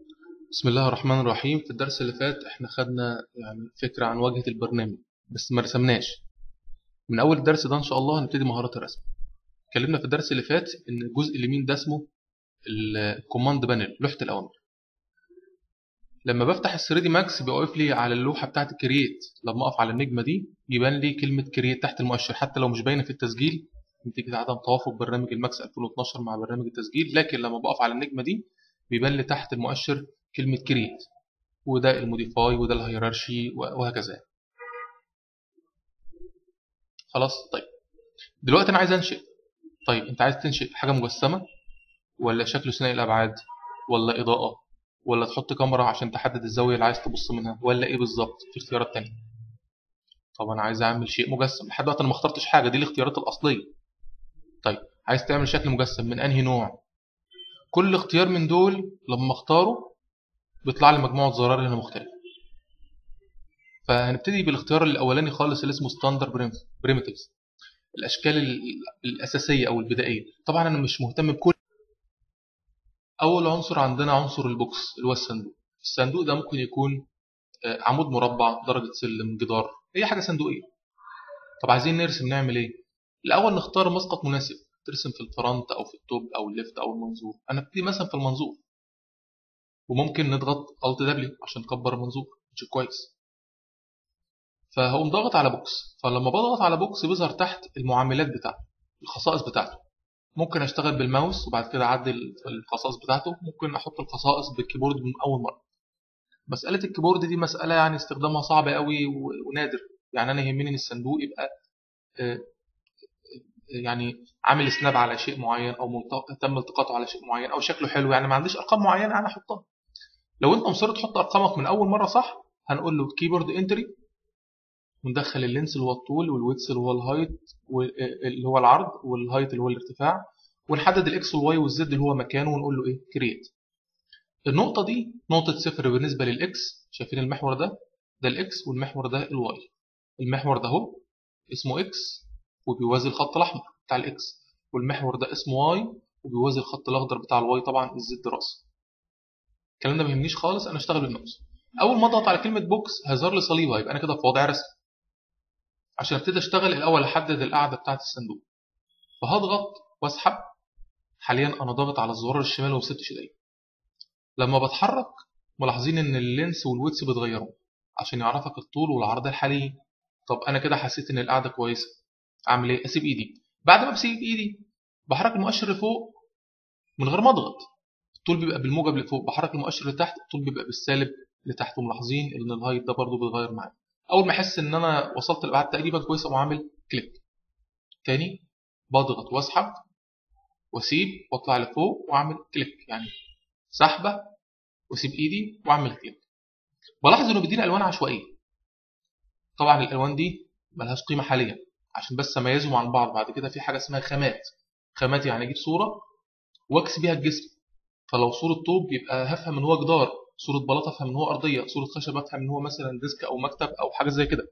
بسم الله الرحمن الرحيم. في الدرس اللي فات احنا خدنا فكرة عن واجهة البرنامج، بس ما رسمناش. من أول الدرس ده إن شاء الله هنبتدي مهارات الرسم. اتكلمنا في الدرس اللي فات إن الجزء اليمين ده اسمه الكوماند بانل، لوحة الأوامر. لما بفتح ال 3 دي ماكس بيوقف لي على اللوحة بتاعت كرييت. لما أقف على النجمة دي يبان لي كلمة كرييت تحت المؤشر، حتى لو مش باينة في التسجيل نتيجة عدم توافق برنامج الماكس 2012 مع برنامج التسجيل، لكن لما بقف على النجمة دي بيبان لي تحت المؤشر كلمة كرييت، وده الموديفاي وده الهيرارشي وهكذا. خلاص. طيب دلوقتي انا عايز انشئ. طيب انت عايز تنشئ حاجه مجسمه، ولا شكل ثنائي الابعاد، ولا اضاءه، ولا تحط كاميرا عشان تحدد الزاويه اللي عايز تبص منها، ولا ايه بالظبط؟ في اختيارات تانية. طب انا عايز اعمل شيء مجسم، لحد دلوقتي انا ما اخترتش حاجه، دي الاختيارات الاصليه. طيب عايز تعمل شكل مجسم من انهي نوع؟ كل اختيار من دول لما اختاره بيطلع لي مجموعه زرار هنا مختلفه. فهنبتدي بالاختيار الاولاني خالص اللي اسمه ستاندر بريمتيفز، الاشكال الاساسيه او البدائيه. طبعا انا مش مهتم بكل. اول عنصر عندنا عنصر البوكس اللي هو الصندوق. الصندوق ده ممكن يكون عمود مربع، درجه سلم، جدار، اي حاجه صندوقيه. طب عايزين نرسم، نعمل ايه؟ الاول نختار مسقط مناسب، ترسم في الفرونت او في التوب او الليفت او المنظور. انا ابتدي مثلا في المنظور، وممكن نضغط الت دبليو عشان نكبر المنظور نشوف كويس. فهقوم ضاغط على بوكس، فلما بضغط على بوكس بيظهر تحت المعاملات بتاعته، الخصائص بتاعته. ممكن اشتغل بالماوس وبعد كده اعدل الخصائص بتاعته، ممكن احط الخصائص بالكيبورد من اول مره. مساله الكيبورد دي مساله استخدامها صعب قوي ونادر. انا يهمني ان الصندوق يبقى آه، عامل سناب على شيء معين، او تم التقاطه على شيء معين، او شكله حلو. ما عنديش ارقام معينه انا احطها. لو انت مصر تحط ارقامك من اول مره صح، هنقول له كيبورد انتري، وندخل اللينس اللي هو الطول، والويدث اللي هو الهايت، اللي هو العرض، والهايت اللي هو الارتفاع، ونحدد الاكس والواي والزد اللي هو مكانه، ونقول له ايه كرييت. النقطه دي نقطه صفر بالنسبه للاكس. شايفين المحور ده؟ ده الاكس، والمحور ده الواي. المحور ده اهو اسمه اكس وبيوازي الخط الاحمر بتاع الاكس، والمحور ده اسمه واي وبيوازي الخط الاخضر بتاع الواي، طبعا الزد راس. الكلام ده ما يهمنيش خالص، انا اشتغل بالماوس. اول ما اضغط على كلمه بوكس هيظهر لي صليبه، يبقى انا كده في وضع رسم. عشان ابتدي اشتغل الاول احدد القاعده بتاعه الصندوق، فهضغط واسحب. حاليا انا ضاغط على الزرار الشمال وما سبتش ايدي. لما بتحرك ملاحظين ان اللينس والويدث بيتغيروا عشان يعرفك الطول والعرض الحالي. طب انا كده حسيت ان القاعده كويسه، اعمل ايه؟ اسيب ايدي. بعد ما بسيب ايدي بحرك المؤشر لفوق من غير ما اضغط، الطول بيبقى بالموجب لفوق. بحرك المؤشر لتحت، الطول بيبقى بالسالب لتحت. وملاحظين ان الهايت ده برضو بيتغير معايا. اول ما احس ان انا وصلت لابعاد تقريبا كويسه واعمل كليك تاني، بضغط واسحب واسيب واطلع لفوق واعمل كليك، سحبه واسيب ايدي واعمل كليك. بلاحظ انه بيديني الوان عشوائيه. طبعا الالوان دي ملهاش قيمه حاليا، عشان بس اميزهم عن بعض. بعد كده في حاجه اسمها خامات. خامات اجيب صوره واكس بيها الجسم. فلو صوره طوب يبقى هفهم ان هو جدار، صوره بلاطه افهم ان هو ارضيه، صوره خشب افهم ان هو مثلا ديسك او مكتب او حاجه زي كده.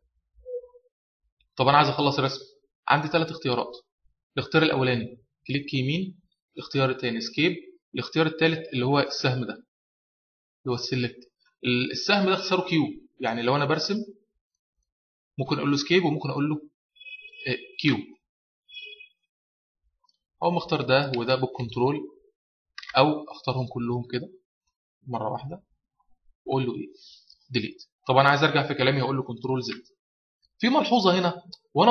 طب انا عايز اخلص الرسم. عندي ثلاث اختيارات. الاختيار الاولاني كليك يمين، الاختيار الثاني سكيب، الاختيار الثالث اللي هو السهم ده اللي هو السلكت. السهم ده اختصاره كيو. لو انا برسم ممكن اقول له سكيب وممكن اقول له كيو. او مختار ده وده بالكنترول، او اختارهم كلهم كده مره واحده واقول له ايه ديليت. طب انا عايز ارجع في كلامي اقول له كنترول زد. في ملحوظه هنا،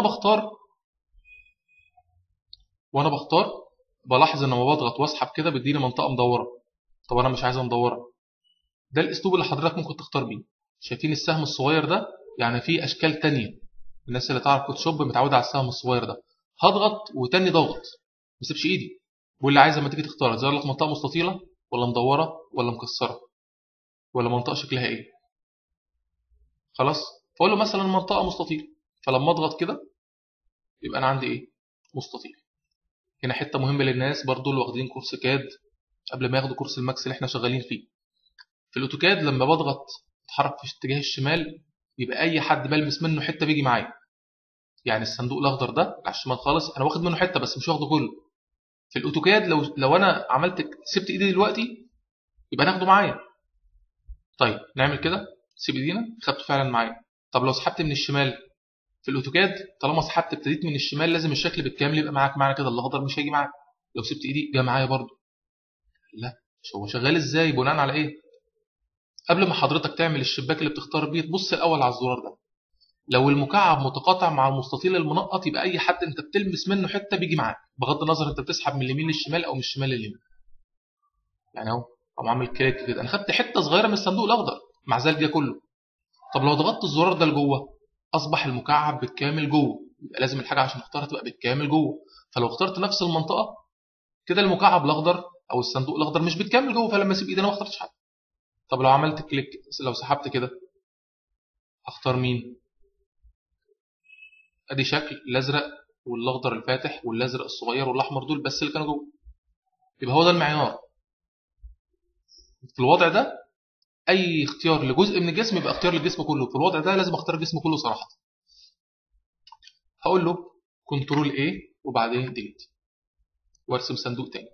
وانا بختار بلاحظ ان لما بضغط واسحب كده بيديني منطقه مدوره. طب انا مش عايزها مدوره. ده الاسلوب اللي حضرتك ممكن تختار بيه. شايفين السهم الصغير ده؟ في اشكال تانية. الناس اللي تعرف فوتوشوب متعوده على السهم الصغير ده. هضغط وتاني ضغط، ما اسيبش ايدي. واللي عايز لما تيجي تختار تظهر لك منطقه مستطيله ولا مدوره ولا مكسره ولا منطقه شكلها ايه. خلاص. فاقول له مثلا منطقه مستطيله، فلما اضغط كده يبقى انا عندي ايه؟ مستطيل. هنا حته مهمه للناس برضو اللي واخدين كورس كاد قبل ما ياخدوا كورس الماكس اللي احنا شغالين فيه. في الاوتوكاد لما بضغط اتحرك في اتجاه الشمال، يبقى اي حد بلمس منه حته بيجي معايا. الصندوق الاخضر ده على الشمال خالص انا واخد منه حته بس مش واخده كله. في الاوتوكاد لو انا عملت سبت ايدي دلوقتي يبقى ناخده معايا. طيب نعمل كده، سيب ايدينا، خدته فعلا معايا. طب لو سحبت من الشمال في الاوتوكاد، طالما سحبت ابتديت من الشمال لازم الشكل بالكامل يبقى معاك. معنى كده الاخضر مش هيجي معاك. لو سبت ايدي جه معايا برضه. لا، مش هو شغال ازاي؟ بناء على ايه؟ قبل ما حضرتك تعمل الشباك اللي بتختار بيه تبص الاول على الزرار ده. لو المكعب متقاطع مع المستطيل المنقط يبقى اي حد انت بتلمس منه حته بيجي معاك، بغض النظر انت بتسحب من اليمين للشمال او من الشمال لليمين. يعني اهو اقوم عامل كليك كده، انا خدت حته صغيره من الصندوق الاخضر مع ذلك ده كله. طب لو ضغطت الزرار ده لجوه اصبح المكعب بالكامل جوه، يبقى لازم الحاجه عشان اختارها تبقى بالكامل جوه. فلو اخترت نفس المنطقه كده المكعب الاخضر او الصندوق الاخضر مش بالكامل جوه، فلما اسيب ايدي انا ما اخترتش حاجه. طب لو عملت كليك، لو سحبت كده اختار مين؟ ادي شكل الازرق والاخضر الفاتح والازرق الصغير والاحمر دول بس اللي كانوا جوه. يبقى هو ده المعيار. في الوضع ده اي اختيار لجزء من الجسم يبقى اختيار للجسم كله. في الوضع ده لازم اختار الجسم كله صراحه. هقول له كنترول A وبعدين ديليت وارسم صندوق تاني.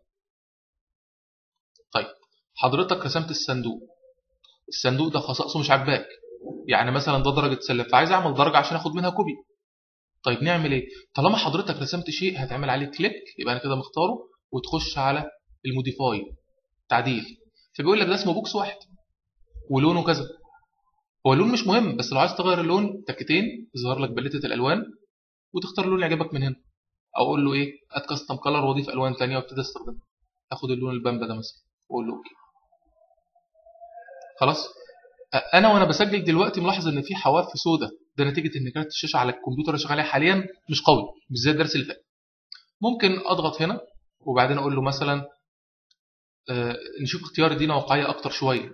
طيب حضرتك رسمت الصندوق، الصندوق ده خصائصه مش عاجباك، يعني مثلا ده درجه سلم فعايز اعمل درجه عشان اخد منها كوبي. طيب نعمل ايه؟ طالما حضرتك رسمت شيء هتعمل عليه كليك، يبقى انا كده مختاره، وتخش على الموديفاي تعديل. فبيقول لك ده اسمه بوكس واحد ولونه كذا. هو اللون مش مهم، بس لو عايز تغير اللون تكتين يظهر لك باليتة الالوان وتختار اللون اللي يعجبك من هنا. او اقول له ايه، اد كاستم كلر واضيف الوان ثانيه وابتدي استخدمها. اخد اللون البامبا ده مثلا واقول له اوكي. خلاص. انا وانا بسجل دلوقتي ملاحظ ان في حواف سوداء، ده نتيجه ان كارت الشاشه على الكمبيوتر اللي شغال عليه حاليا مش قوي، مش زي الدرس اللي فات. ممكن اضغط هنا وبعدين اقول له مثلا نشوف اختيار دينا واقعيه اكتر شويه.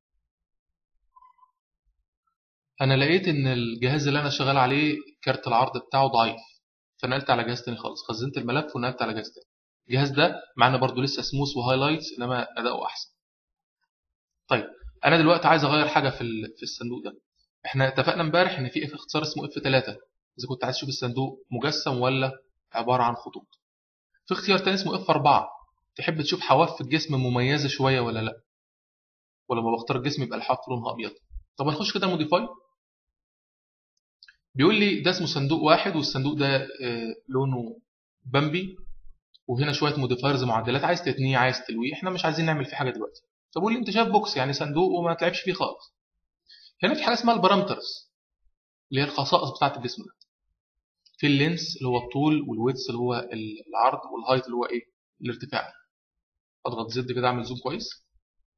انا لقيت ان الجهاز اللي انا شغال عليه كارت العرض بتاعه ضعيف، فنقلت على جهاز تاني خالص، خزنت الملف ونقلت على جهاز تاني. الجهاز ده معنا برضو لسه سموث وهايلايتس انما اداؤه احسن. طيب انا دلوقتي عايز اغير حاجه في الصندوق ده. احنا اتفقنا امبارح ان في اختصار اسمه F3 اذا كنت عايز تشوف الصندوق مجسم ولا عباره عن خطوط. في اختيار تاني اسمه F4 تحب تشوف حواف في الجسم مميزه شويه ولا لا، ولما بختار الجسم يبقى الحواف لونها ابيض. طب هنخش كده موديفاي، بيقول لي ده اسمه صندوق واحد والصندوق ده لونه بامبي، وهنا شويه موديفايرز معدلات، عايز تتنيه عايز تلويه، احنا مش عايزين نعمل فيه حاجه دلوقتي. طب قول لي انت شايف بوكس يعني صندوق وما تلعبش فيه خالص. هنا في حاجه اسمها البارامترز اللي هي الخصائص بتاعه الجسم ده. في اللينس اللي هو الطول والويدث اللي هو العرض والهايت اللي هو ايه الارتفاع. اضغط زد كده اعمل زوم كويس.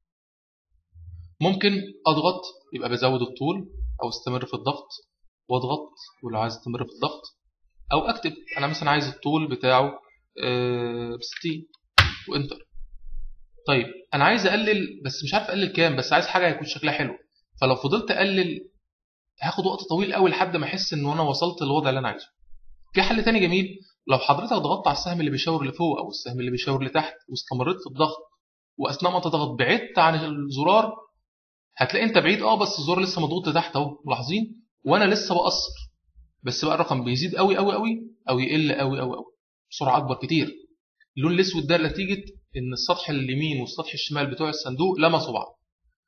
ممكن اضغط يبقى بزود الطول او استمر في الضغط واضغط، ولو عايز استمر في الضغط او اكتب انا مثلا عايز الطول بتاعه 60 وانتر. طيب انا عايز اقلل بس مش عارف اقلل كام، بس عايز حاجه يكون شكلها حلو. فلو فضلت اقلل هاخد وقت طويل قوي لحد ما احس ان انا وصلت للوضع اللي انا عايزه. في حل تاني جميل، لو حضرتك ضغطت على السهم اللي بيشاور لفوق او السهم اللي بيشاور لتحت واستمريت في الضغط واثناء ما تضغط بعدت عن الزرار، هتلاقي انت بعيد بس الزرار لسه مضغوط لتحت اهو، ملاحظين؟ وانا لسه بقصر، بس بقى الرقم بيزيد قوي قوي قوي او يقل قوي قوي قوي بسرعه اكبر كتير. اللون الاسود ده نتيجه ان السطح اليمين والسطح الشمال بتوع الصندوق لمسوا بعض.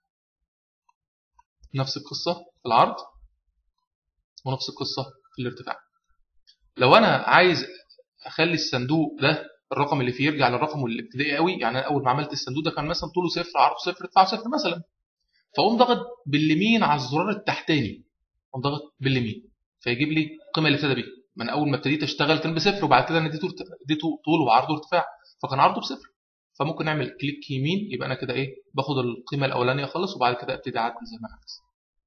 نفس القصه في العرض ونفس القصه في الارتفاع. لو انا عايز اخلي الصندوق ده الرقم اللي فيه يرجع للرقم الابتدائي قوي، يعني انا اول ما عملت الصندوق ده كان مثلا طوله صفر عرضه صفر ارتفاعه صفر مثلا، فاقوم ضغط باليمين على الزرار التحتاني، اقوم ضغط باليمين فيجيب لي القيمه اللي ابتدى بيها. من اول ما ابتديت اشتغل كان بصفر وبعد كده انا اديته طول وعرضه ارتفاع فكان عرضه بصفر. فممكن نعمل كليك يمين يبقى انا كده ايه باخد القيمه الاولانيه خالص وبعد كده ابتدي اعدل زي ما انا عايز.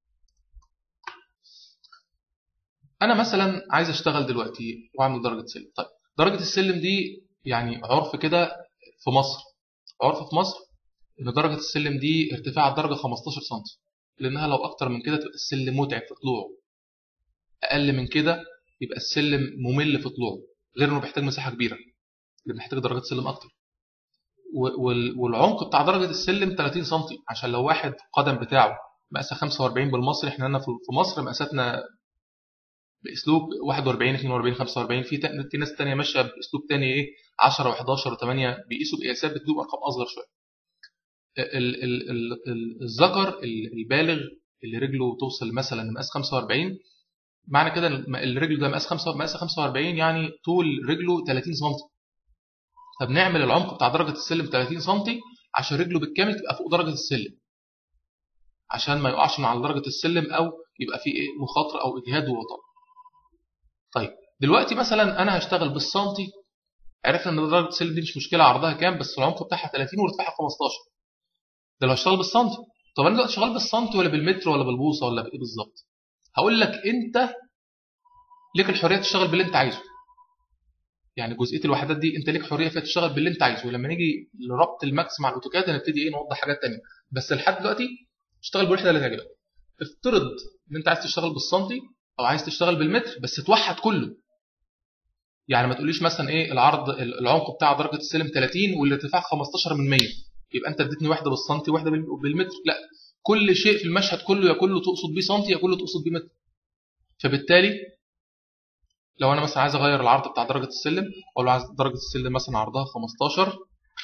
انا مثلا عايز اشتغل دلوقتي واعمل درجه سلم. طيب درجه السلم دي يعني عرف كده في مصر، عرف في مصر ان درجه السلم دي ارتفاع الدرجه 15 سم، لانها لو اكتر من كده تبقى السلم متعب في طلوعه، اقل من كده يبقى السلم ممل في طلوعه، غير انه بيحتاج مساحه كبيره اللي محتاج درجات سلم اكتر. والعمق بتاع درجه السلم 30 سم، عشان لو واحد قدم بتاعه مقاسه 45 بالمصري، احنا هنا في مصر مقاساتنا باسلوب 41 42 45، في ناس تانية ماشيه باسلوب تاني ايه 10 و11 و8 بيقيسوا بقياسات بتدوب ارقام اصغر شويه. الذكر البالغ اللي رجله توصل مثلا لمقاس 45، معنى كده الرجل ده مقاس 45 يعني طول رجله 30 سم. فبنعمل العمق بتاع درجة السلم 30 سم عشان رجله بالكامل تبقى فوق درجة السلم، عشان ما يقعش من على درجة السلم أو يبقى فيه مخاطرة أو إجهاد ووطأ. طيب دلوقتي مثلا أنا هشتغل بالسنتي، عرفنا إن درجة السلم دي مش مشكلة عرضها كام، بس العمق بتاعها 30 وارتفاعها 15. ده لو هشتغل بالسنتي. طب أنا دلوقتي شغال بالسنتي ولا بالمتر ولا بالبوصة ولا بإيه بالظبط؟ هقول لك أنت ليك الحرية تشتغل باللي أنت عايزه. يعني جزئيه الوحدات دي انت ليك حريه فيها تشتغل باللي انت عايزه، ولما نيجي لربط الماكس مع الاوتوكاد هنبتدي نوضح حاجات ثانيه، بس لحد دلوقتي اشتغل بالوحده اللي تعجبك. افترض ان انت عايز تشتغل بالسنتي او عايز تشتغل بالمتر، بس توحد كله. يعني ما تقوليش مثلا العرض العمق بتاع درجه السلم 30 والارتفاع 15 من 100، يبقى انت اديتني واحده بالسنتي وواحده بالمتر. لا، كل شيء في المشهد كله يا كله تقصد بيه سنتي يا كله تقصد بيه متر. فبالتالي لو انا مثلا عايز اغير العرض بتاع درجه السلم، اقول له عايز درجه السلم مثلا عرضها 15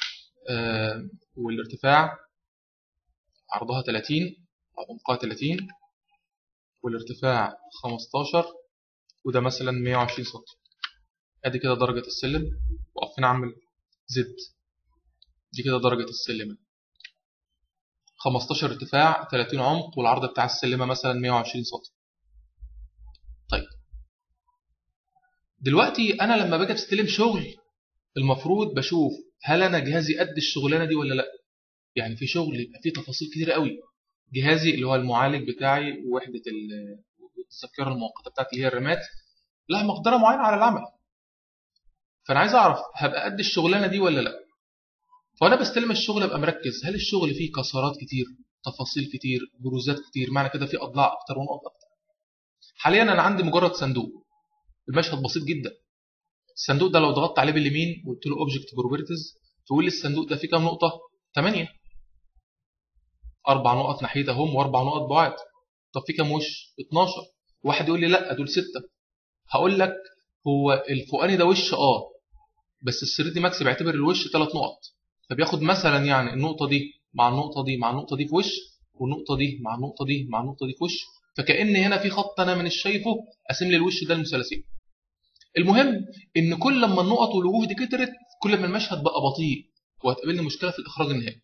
والارتفاع عرضها 30 او عمقها 30 والارتفاع 15 وده مثلا 120 سم. ادي كده درجه السلم، واقف هنا اعمل زد. دي كده درجه السلم، 15 ارتفاع 30 عمق والعرض بتاع السلمه مثلا 120 سم. طيب دلوقتي انا لما باجي استلم شغل المفروض بشوف هل انا جهازي قد الشغلانه دي ولا لا. يعني في شغل يبقى فيه تفاصيل كتير قوي، جهازي اللي هو المعالج بتاعي ووحده الذاكره المؤقته بتاعتي اللي هي الرامات لها مقدره معينه على العمل، فانا عايز اعرف هبقى قد الشغلانه دي ولا لا. فانا بستلم الشغل ابقى مركز هل الشغل فيه كسرات كتير، تفاصيل كتير، بروزات كتير، معنى كده فيه اضلاع اكتر ونقط اكتر. حاليا انا عندي مجرد صندوق، المشهد بسيط جدا. الصندوق ده لو ضغطت عليه باليمين وقلت له اوبجكت بروبرتيز تقول لي الصندوق ده فيه كام نقطه؟ 8. 4 نقط ناحيه اهم واربع نقط بعاد. طب فيه كام وش؟ 12. واحد يقول لي لا دول 6. هقول لك هو الفوقاني ده وش بس ال 3 دي ماكس بيعتبر الوش 3 نقط، فبياخد مثلا يعني النقطه دي مع النقطه دي مع النقطه دي في وش، والنقطه دي مع النقطه دي مع النقطه دي في وش، فكأن هنا في خط انا مش شايفه قاسم لي الوش ده المثلثين. المهم ان كل لما النقط والوجوه دي كترت كل ما المشهد بقى بطيء وهتقابلني مشكله في الاخراج النهائي.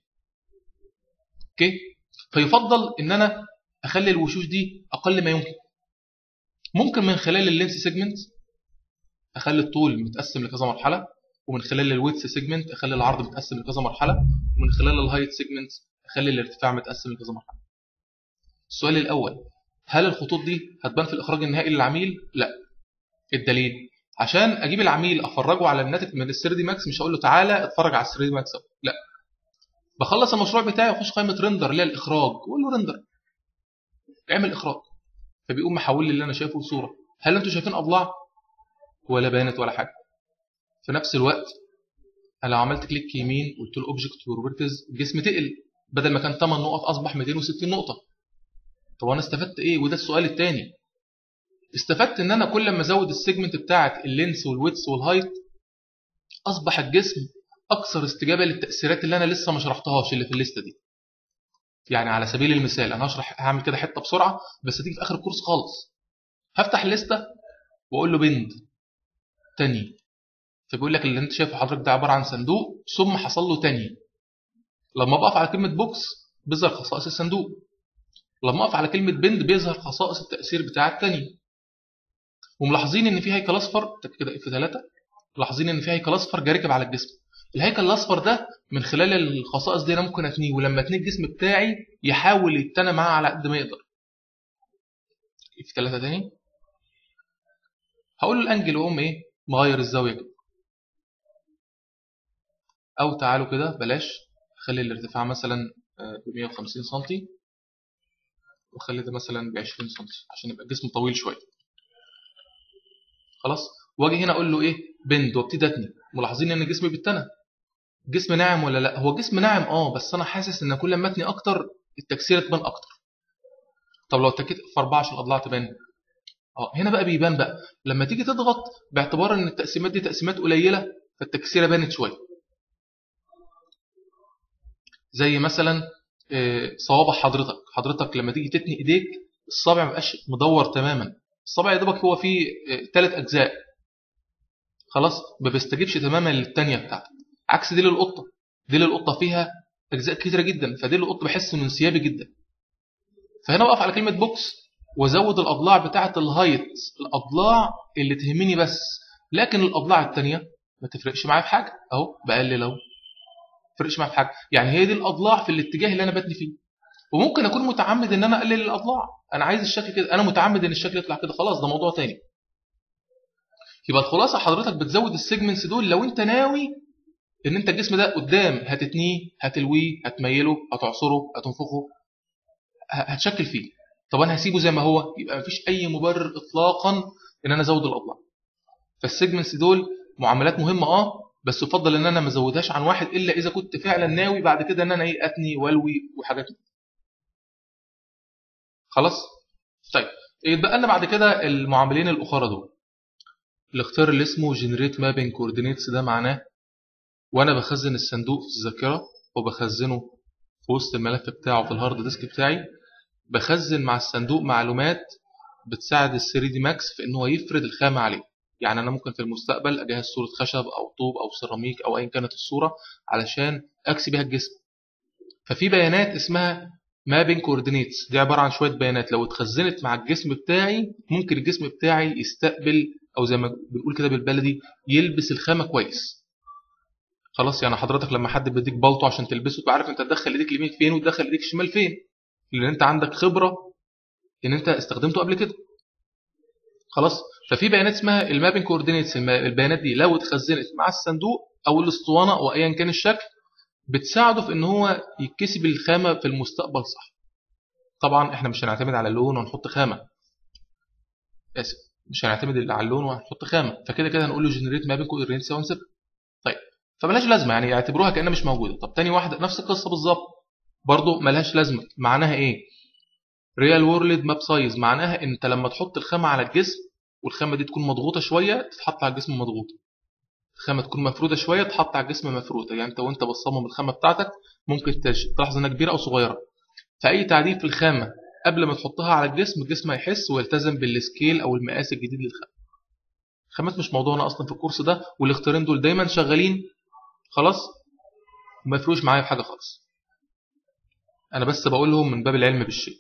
اوكي، فيفضل ان انا اخلي الوشوش دي اقل ما يمكن. ممكن من خلال اللينس سيجمنت اخلي الطول متقسم لكذا مرحله، ومن خلال الويدث سيجمنت اخلي العرض متقسم لكذا مرحله، ومن خلال الهايت سيجمنت اخلي الارتفاع متقسم لكذا مرحله. السؤال الاول، هل الخطوط دي هتبان في الاخراج النهائي للعميل؟ لا. الدليل، عشان اجيب العميل افرجه على الناتج من ال 3 دي ماكس مش هقول له تعالى اتفرج على ال 3 دي ماكس، لا، بخلص المشروع بتاعي واخش قائمه ريندر اللي هي الاخراج واقول له ريندر اعمل اخراج، فبيقوم محول لي اللي انا شايفه لصوره. هل انتوا شايفين اضلاع ولا بانت ولا حاجه؟ في نفس الوقت انا لو عملت كليك يمين قلت له اوبجكت بروبرتيز الجسم تقل، بدل ما كان 8 نقط اصبح 260 نقطه. طب انا استفدت ايه؟ وده السؤال الثاني. استفدت ان انا كل ما ازود السيجمنت بتاعه اللينس والويدث والهايت اصبح الجسم اكثر استجابه للتاثيرات اللي انا لسه ما شرحتهاش اللي في الليسته دي. يعني على سبيل المثال انا هعمل كده حته بسرعه بس هتيجي في اخر الكورس خالص. هفتح الليسته واقول له بند تاني، فبيقول لك اللي انت شايفه حضرتك ده عباره عن صندوق ثم حصل له تاني. لما بقف على كلمه بوكس بيظهر خصائص الصندوق، لما اقف على كلمه بند بيظهر خصائص التاثير بتاع التاني. وملاحظين ان في هيكل اصفر كده اف 3، ملاحظين ان في هيكل اصفر جاي راكب على الجسم. الهيكل الاصفر ده من خلال الخصائص دي انا ممكن اتنيه، ولما اتنيه الجسم بتاعي يحاول يتنى معاه على قد ما يقدر. اف 3 تاني، هقول له الانجل واقوم مغير الزاويه كده، او تعالوا كده بلاش خلي الارتفاع مثلا ب 150 سم وخلي ده مثلا ب 20 سم عشان يبقى الجسم طويل شويه. خلاص، واجي هنا اقول له بند وابتدي اتني. ملاحظين ان جسمي بيتنى. جسم ناعم ولا لا؟ هو جسم ناعم بس انا حاسس ان كل ما اتني اكتر التكسيره تبان اكتر. طب لو اتكيت في 4 عشان الاضلاع تبان، هنا بقى بيبان بقى لما تيجي تضغط باعتبار ان التقسيمات دي تقسيمات قليله فالتكسيره بانت شويه. زي مثلا صوابع حضرتك لما تيجي تتني ايديك الصابع ما بقاش مدور تماما، الصابع يا دوبك هو فيه 3 اجزاء، خلاص ما بيستجيبش تماما للتانية بتاعتك. عكس دي للقطه، دي للقطه فيها اجزاء كتيره جدا، فدي للقطه بحس انه انسيابي جدا. فهنا بقف على كلمه بوكس وازود الاضلاع بتاعه الهايت، الاضلاع اللي تهمني بس، لكن الاضلاع التانية ما تفرقش معايا في حاجه، اهو بقلل اهو، ما تفرقش معايا في حاجه. يعني هي دي الاضلاع في الاتجاه اللي انا بتني فيه. وممكن اكون متعمد ان انا اقلل الاضلاع، انا عايز الشكل كده، انا متعمد ان الشكل يطلع كده، خلاص ده موضوع تاني. يبقى الخلاصه حضرتك بتزود السيجمنتس دول لو انت ناوي ان انت الجسم ده قدام هتتنيه، هتلويه، هتميله، هتعصره، هتنفخه، هتشكل فيه. طب انا هسيبه زي ما هو، يبقى مفيش اي مبرر اطلاقا ان انا ازود الاضلاع. فالسيجمنتس دول معاملات مهمه بس يفضل ان انا ما ازودهاش عن واحد الا اذا كنت فعلا ناوي بعد كده ان انا اتني والوي وحاجات. خلاص. طيب يتبقى لنا بعد كده المعاملين الاخرى دول. الاختيار اللي اسمه جنريت مابينج كوردينيتس، ده معناه وانا بخزن الصندوق في الذاكره وبخزنه في وسط الملف بتاعه في الهارد ديسك بتاعي، بخزن مع الصندوق معلومات بتساعد ال 3 دي ماكس في ان هو يفرد الخامه عليه. يعني انا ممكن في المستقبل اجهز صوره خشب او طوب او سيراميك او ايا كانت الصوره علشان اكسي بيها الجسم. ففي بيانات اسمها مابينج كوردينيتس، دي عباره عن شويه بيانات لو اتخزنت مع الجسم بتاعي ممكن الجسم بتاعي يستقبل، او زي ما بنقول كده بالبلدي يلبس الخامه كويس. خلاص. يعني حضرتك لما حد بيديك بالطو عشان تلبسه تبقى عارف انت تدخل ايديك اليمين فين وتدخل ايديك الشمال فين، لان انت عندك خبره ان انت استخدمته قبل كده. خلاص. ففي بيانات اسمها المابينج كوردينيتس، البيانات دي لو اتخزنت مع الصندوق او الاسطوانه او ايا كان الشكل بتساعده في ان هو يكتسب الخامه في المستقبل صح. طبعا احنا مش هنعتمد على اللون ونحط خامه، اسف، مش هنعتمد على اللون وهنحط خامه، فكده كده هنقول له جنريت مابينج كوردينيتس ونسيبها. طيب فملهاش لازمه، يعني يعتبروها كانها مش موجوده. طب تاني واحده نفس القصه بالظبط، برضه ملهاش لازمه. معناها ايه؟ ريال وورلد ماب سايز، معناها انت لما تحط الخامه على الجسم والخامه دي تكون مضغوطه شويه تتحط على الجسم مضغوطه، الخامه تكون مفروده شويه تتحط على الجسم مفروده. يعني انت وانت بتصمم الخامه بتاعتك ممكن تلاحظ انها كبيره او صغيره، فاي تعديل في الخامه قبل ما تحطها على الجسم هيحس ويلتزم بالسكيل او المقاس الجديد للخامه. الخامات مش موضوعنا اصلا في الكورس ده، والاختيارين دول دايما شغالين. خلاص. ما يفرقوش معايا في حاجه خالص، انا بس بقولهم من باب العلم بالشيء.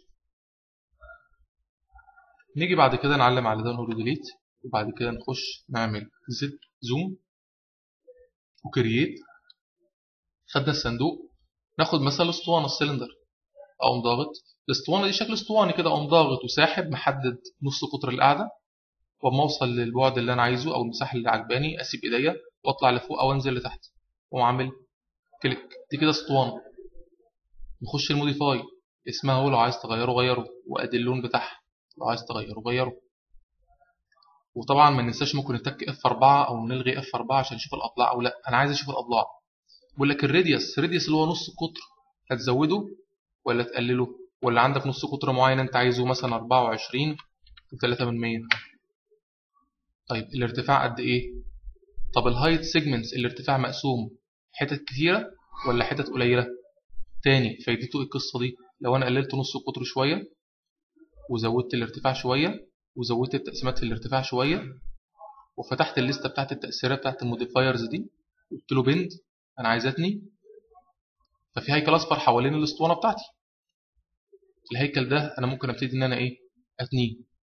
نيجي بعد كده نعلم على ده ونقول ديليت، وبعد كده نخش نعمل زد زوم وكرييت. خدنا الصندوق، ناخد مثلا اسطوانه السلندر، اقوم ضاغط الاسطوانه دي شكل اسطواني كده، اقوم ضاغط وساحب محدد نص قطر القاعده، واما اوصل للبعد اللي انا عايزه او المساحه اللي عجباني اسيب ايديا واطلع لفوق او انزل لتحت واقوم عامل كليك. دي كده اسطوانه. نخش الموديفاي، اسمها هو لو عايز تغيره غيره، وادي اللون بتاعها لو عايز تغيره غيره. وطبعا ما ننساش ممكن نتك F4 او نلغي F4 عشان نشوف الاضلاع او لا. انا عايز اشوف الاضلاع. بقول لك الراديوس اللي هو نص قطر هتزوده ولا تقلله، ولا عندك نص قطر معين انت عايزه مثلا 24 و3%. طيب الارتفاع قد ايه؟ طب الهايت سيجمنتس الارتفاع مقسوم حتت كتيره ولا حتت قليله؟ تاني فايدته ايه القصه دي؟ لو انا قللت نص القطر شويه وزودت الارتفاع شويه وزودت التقسيمات في الارتفاع شويه وفتحت الليسته بتاعت التاثيرات بتاعت الموديفايرز دي قلت له بند انا عايز اتني، ففي هيكل اصفر حوالين الاسطوانه بتاعتي. الهيكل ده انا ممكن ابتدي ان انا اتنيه.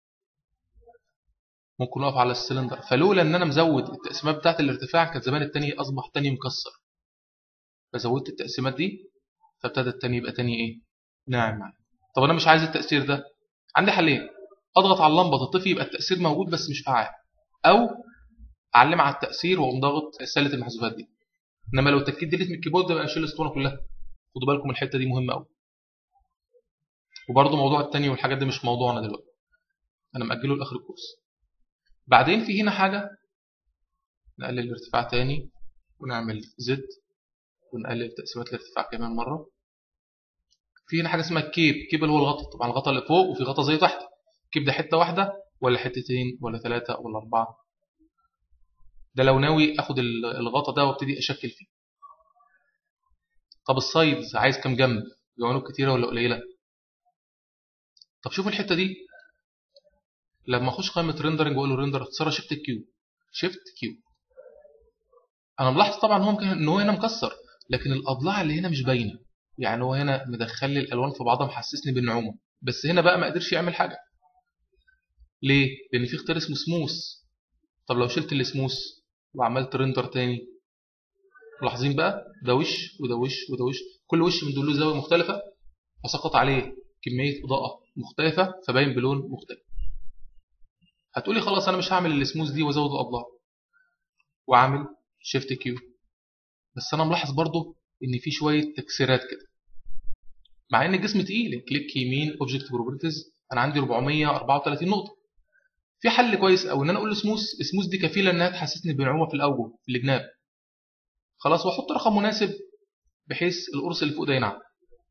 ممكن اقف على السلندر، فلولا ان انا مزود التقسيمات بتاعت الارتفاع كان زمان التاني اصبح تاني مكسر، فزودت التقسيمات دي فابتدى التاني يبقى تاني ناعم معايا. طب انا مش عايز التاثير ده، عندي حلين: اضغط على اللمبه تطفي يبقى التاثير موجود بس مش فعال، او اعلم على التاثير واقوم ضاغط سله المحذوفات دي. انما لو تكيت ديليت من الكيبورد يبقى اشيل الاسطوانه كلها. خدوا بالكم الحته دي مهمه قوي. وبرده موضوع التاني والحاجات دي مش موضوعنا دلوقتي، انا مأجله لاخر الكورس. بعدين في هنا حاجه، نقلل الارتفاع تاني ونعمل زد ونقلل تقسيمات الارتفاع كمان مره. في هنا حاجه اسمها كيب اللي هو الغطا، طبعا الغطا اللي فوق وفي غطا زي تحت. كيب ده حته واحده ولا حتتين ولا 3 ولا 4؟ ده لو ناوي اخد الغطا ده وابتدي اشكل فيه. طب السايدز عايز كام جنب؟ جوانب كتيره ولا قليله؟ طب شوف الحته دي، لما اخش قائمه ريندرنج واقول له ريندر اختصارها شيفت كيو. شيفت كيو. انا ملاحظ طبعا هو ان هو هنا مكسر، لكن الاضلاع اللي هنا مش باينه. يعني هو هنا مدخل لي الالوان في بعضها محسسني بالنعومه، بس هنا بقى ما قدرش يعمل حاجه. ليه؟ لان في اختيار اسمه سموث. طب لو شلت السموث وعملت ريندر تاني، ملاحظين بقى ده وش وده وش وده وش، كل وش من دول له زاويه مختلفه، فسقط عليه كميه اضاءه مختلفه فباين بلون مختلف. هتقولي خلاص انا مش هعمل السموث دي وازود الاضلاع واعمل شيفت كيو، بس انا ملاحظ برضو ان في شويه تكسيرات كده مع ان الجسم تقيل. كليك يمين اوبجكت بروبرتيز، انا عندي 434 نقطه. في حل كويس قوي ان انا اقول له سموث. سموث دي كفيله انها تحسسني بنعومه في الاوجه في الجناب. خلاص، واحط رقم مناسب بحيث القرص اللي فوق ده ينعم،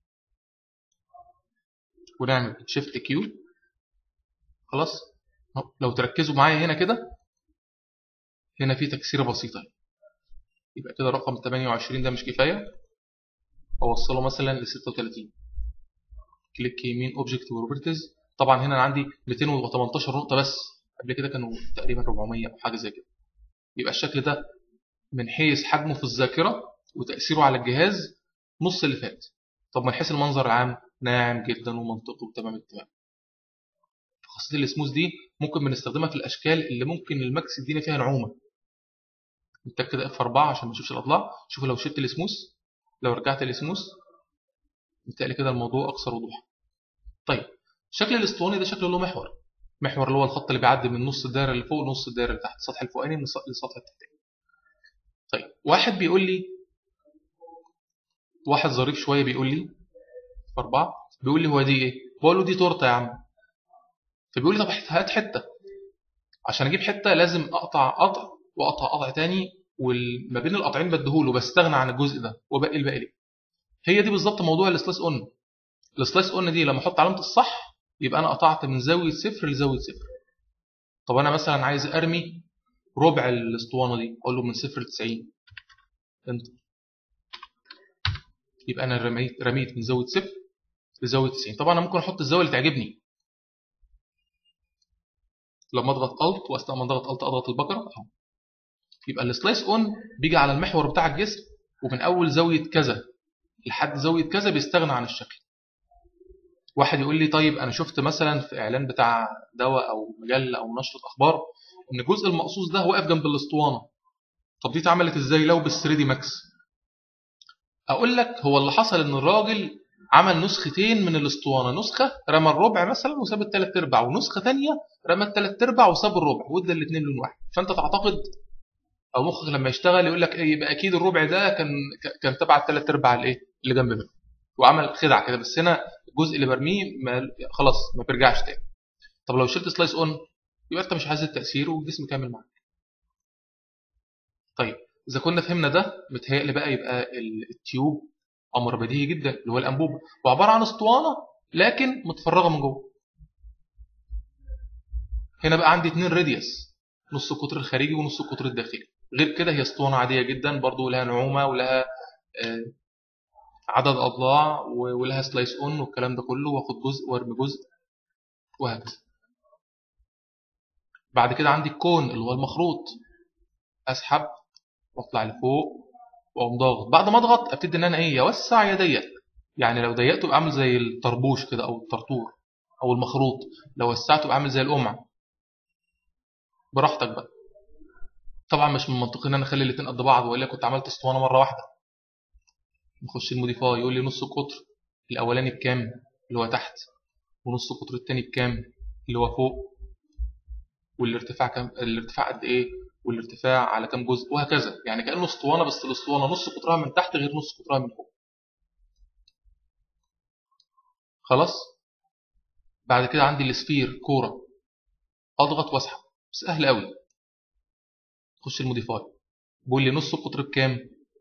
ونعمل شيفت كيو. خلاص، لو تركزوا معايا هنا كده، هنا في تكسيره بسيطه، يبقى كده رقم 28 ده مش كفايه، اوصله مثلا ل 36. كليك يمين اوبجكت بروبرتيز، طبعا هنا انا عندي 218 نقطه بس، قبل كده كانوا تقريبا 400 او حاجه زي كده. يبقى الشكل ده من حيث حجمه في الذاكره وتاثيره على الجهاز نص اللي فات. طب من حيث المنظر العام ناعم جدا ومنطقي وتمام التمام. خاصيه السموث دي ممكن بنستخدمها في الاشكال اللي ممكن الماكس يدينا فيها نعومه. نتك كده F4 عشان ما نشوفش الاضلاع. شوفوا لو شلت السموث، لو رجعت السموث، بالتالي كده الموضوع اكثر وضوحا. طيب، الشكل الاسطواني ده شكله له محور. محور اللي هو الخط اللي بيعدي من نص الدايره اللي فوق لنص الدايره اللي تحت، السطح الفوقاني من السطح التحتاني. طيب، واحد بيقول لي، واحد ظريف شويه بيقول لي في 4، بيقول لي هو دي ايه؟ بقول له دي تورته يا عم. فبيقول لي طب هات حته. عشان اجيب حته لازم اقطع قطع واقطع قطع تاني، وما بين القطعين بديهوله، بستغنى عن الجزء ده وباقي الباقي ليه. هي دي بالظبط موضوع السلايس اون. السلايس اون دي لما احط علامه الصح يبقى انا قطعت من زاويه صفر لزاويه صفر. طب انا مثلا عايز ارمي ربع الاسطوانه دي، اقول له من صفر ل 90 انت، يبقى انا رميت من زاويه صفر لزاويه 90. طبعا انا ممكن احط الزاويه اللي تعجبني. لما اضغط الت واثناء ما اضغط الت اضغط البكره اهو. يبقى السلايس اون بيجي على المحور بتاع الجسم، ومن اول زاويه كذا لحد زاويه كذا بيستغنى عن الشكل. واحد يقول لي طيب انا شفت مثلا في اعلان بتاع دواء او مجله او نشره اخبار ان الجزء المقصوص ده واقف جنب الاسطوانه. طب دي اتعملت ازاي لو بال 3 دي ماكس؟ اقول لك هو اللي حصل ان الراجل عمل نسختين من الاسطوانه، نسخه رمى الربع مثلا وساب الثلاث ارباع، ونسخه ثانيه رمى الثلاث ارباع وساب الربع، وادى الاثنين لون واحد. فانت تعتقد او مخك لما يشتغل يقول لك ايه، يبقى اكيد الربع ده كان تبع الثلاث ارباع الايه اللي جنب منه، وعمل خدعه كده. بس هنا الجزء اللي برميه خلاص ما بيرجعش تاني. طب لو شلت سلايس اون يبقى انت مش عايز التاثير والجسم كامل معاك. طيب، اذا كنا فهمنا ده، متهيألي بقى يبقى التيوب امر بديهي جدا، اللي هو الانبوبه، وعباره عن اسطوانه لكن متفرغه من جوه. هنا بقى عندي 2 راديوس، نص القطر الخارجي ونص القطر الداخلي. غير كده هي اسطوانه عاديه جدا برضو، لها نعومه ولها عدد اضلاع ولها سلايس اون والكلام ده كله، واخد جزء وارمي جزء وهكذا. بعد كده عندي الكون اللي هو المخروط، اسحب واطلع لفوق واقوم ضاغط. بعد ما اضغط ابتدي ان انا ايه، اوسع يا ضيق. يعني لو ضيقته يبقى عامل زي الطربوش كده او الطرطور او المخروط، لو وسعته يبقى عامل زي القمع. براحتك بقى. طبعا مش من منطقي ان انا اخلي الاثنين قد بعض، والا كنت عملت اسطوانه مره واحده. نخش الموديفاي، يقول لي نص القطر الاولاني بكام اللي هو تحت، ونص القطر الثاني بكام اللي هو فوق، والارتفاع كام، الارتفاع قد ايه، والارتفاع على كام جزء، وهكذا. يعني كانه اسطوانه، بس الاسطوانه نص قطرها من تحت غير نص قطرها من فوق. خلاص. بعد كده عندي السفير كوره، اضغط واسحب، سهل قوي. خش الموديفاي، بيقول لي نص القطر بكام.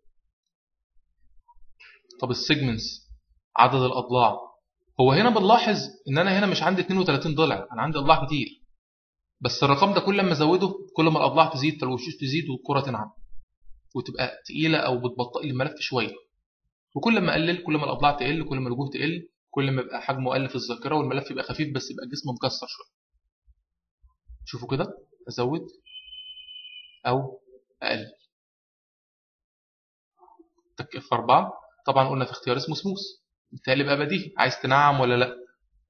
طب السيجمنتس، عدد الاضلاع، هو هنا بنلاحظ ان انا هنا مش عندي 32 ضلع، انا عندي اضلاع كتير. بس الرقم ده كل ما ازوده كل ما الاضلاع تزيد، فالوشوش تزيد والكره تنعم وتبقى تقيله او بتبطئ لي الملف شويه. وكل ما اقلل كل ما الاضلاع تقل، كل ما الوجوه تقل، كل ما يبقى حجمه اقل في الذاكره، والملف يبقى خفيف بس يبقى الجسم مكسر شويه. شوفوا كده، ازود او اقل. تكف 4 طبعا قلنا في اختيار اسمه سموث، بالتالي بقى بديهي عايز تنعم ولا لا.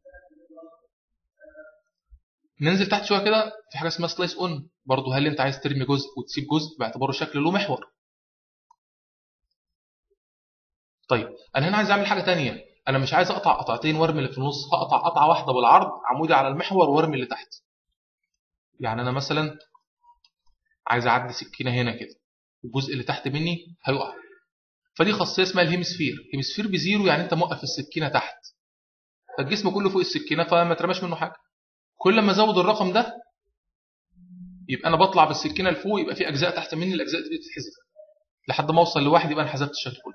ننزل تحت شويه كده في حاجه اسمها سلايس اون برضه، هل انت عايز ترمي جزء وتسيب جزء باعتباره شكل له محور. طيب انا هنا عايز اعمل حاجه تانية، انا مش عايز اقطع قطعتين وارمي اللي في النص، هقطع قطعه واحده بالعرض عمودي على المحور وارمي اللي تحت. يعني انا مثلا عايز اعدي سكينه هنا كده، الجزء اللي تحت مني هيقع، فدي خاصيه اسمها الهيمسفير. هيمسفير بزيرو يعني انت موقف السكينه تحت، فالجسم كله فوق السكينه فما ترماش منه حاجه. كل ما ازود الرقم ده يبقى انا بطلع بالسكينه لفوق، يبقى في اجزاء تحت مني، الاجزاء دي بتتحذف لحد ما اوصل لواحد، يبقى انا حذفت الشكل كله.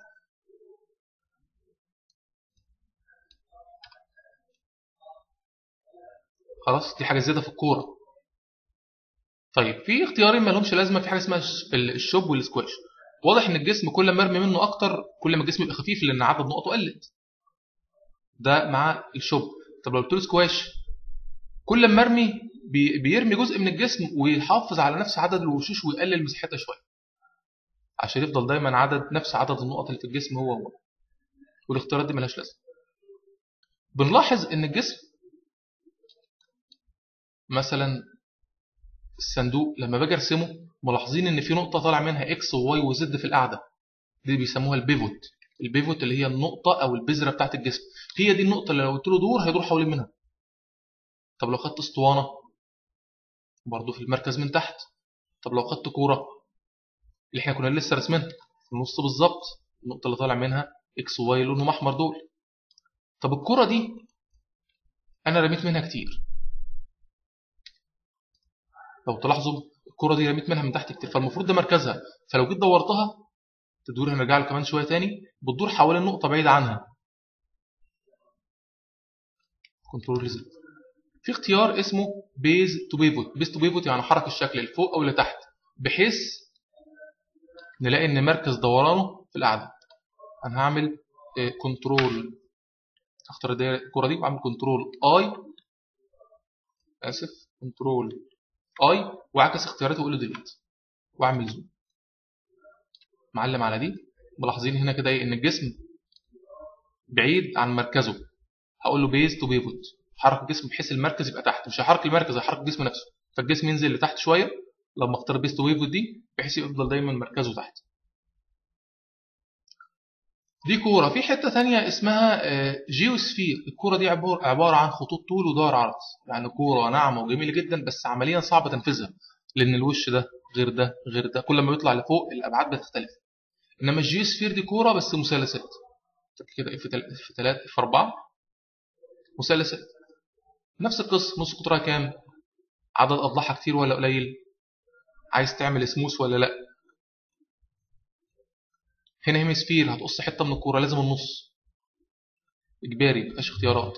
خلاص دي حاجه زياده في الكوره. طيب في اختيارين ما لهمش لازمه، في حاجه اسمها الشوب والسكواش. واضح ان الجسم كل ما ارمي منه اكتر كل ما الجسم يبقى خفيف لان عدد نقطه قلت، ده مع الشوب. طب لو قلت له سكواش، كل ما ارمي بيرمي جزء من الجسم ويحافظ على نفس عدد الوشوش ويقلل مساحتها شويه عشان يفضل دايما نفس عدد النقط اللي في الجسم هو. والاختيارات دي ملهاش لازمه. بنلاحظ ان الجسم مثلا الصندوق لما باجي ارسمه، ملاحظين ان في نقطه طالع منها اكس وواي وزد في القاعده، دي بيسموها البيفوت. البيفوت اللي هي النقطه او البذره بتاعت الجسم، هي دي النقطه اللي لو قلت له دور هيدور حوالين منها. طب لو خدت اسطوانه برضه في المركز من تحت. طب لو خدت كوره اللي احنا كنا لسه راسمينها في النص بالظبط، النقطه اللي طالع منها اكس وواي لونهم احمر دول. طب الكوره دي انا رميت منها كتير، لو تلاحظوا الكوره دي رميت منها من تحت كتير، فالمفروض ده مركزها، فلو جيت دورتها تدور، هنرجع له كمان شويه تاني، بتدور حوالين نقطه بعيده عنها. كنترول زد. في اختيار اسمه بيز تو بيفوت. بيز تو بيفوت يعني حرك الشكل لفوق او لتحت بحيث نلاقي ان مركز دورانه في القاعده. انا هعمل كنترول، اختار الكره دي واعمل كنترول اي، اسف كنترول اي، واعكس اختياراتي واقول له ديليت واعمل زوم. معلم على دي، ملاحظين هنا كده ايه ان الجسم بعيد عن مركزه، هقول له بيز تو بيفوت، حرك الجسم بحيث المركز يبقى تحت، مش هحرك المركز هحرك الجسم نفسه، فالجسم ينزل لتحت شويه لما اختار بيز تو بيفوت دي بحيث يفضل دايما مركزه تحت. دي كوره. في حته ثانيه اسمها جيوسفير. الكوره دي عباره عن خطوط طول ودار عرض، يعني كوره ناعمه وجميله جدا بس عمليا صعب تنفيذها لان الوش ده غير ده غير ده، كل ما بيطلع لفوق الابعاد بتختلف. انما الجيوسفير دي كوره بس مثلثات كده، في 3 في 4 مثلثات، نفس القصه. نص قطرها كام؟ عدد اضلاعها كتير ولا قليل؟ عايز تعمل سموث ولا لا؟ هنا هيمسفير، هتقص حته من الكوره لازم النص اجباري مفيهاش اختيارات.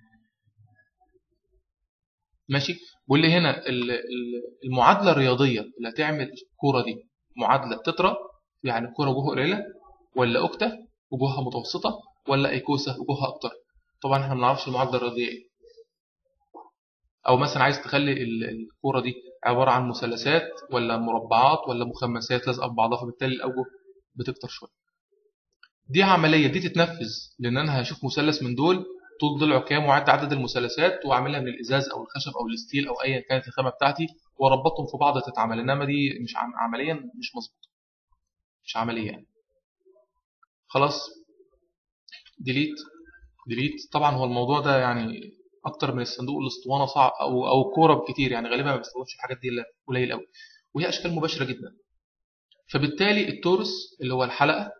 ماشي. بيقول لي هنا المعادله الرياضيه اللي هتعمل الكوره دي معادله تترا، يعني الكوره وجوهها قليله، ولا اوكتا وجوهها متوسطه، ولا ايكوسا وجوهها اكتر. طبعا احنا ما نعرفش المعادله الرياضيه ايه. او مثلا عايز تخلي الكوره دي عباره عن مثلثات ولا مربعات ولا مخمسات لازقه في بعضها، فبالتالي الاوجه بتكتر شويه. دي عمليه دي تتنفذ لان انا هشوف مثلث من دول طول ضلعه كام واعد عدد المثلثات واعملها من الازاز او الخشب او الستيل او ايا كانت الخامه بتاعتي واربطهم في بعض تتعمل، انما دي مش عمليا مش مظبوطه، مش عمليه يعني. خلاص ديليت. ديليت. طبعا هو الموضوع ده يعني اكتر من الصندوق الاسطوانه صعب او كوره بكتير، يعني غالبا ما بيستخدمش الحاجات دي الا قليل قوي، وهي اشكال مباشره جدا. فبالتالي التورس اللي هو الحلقه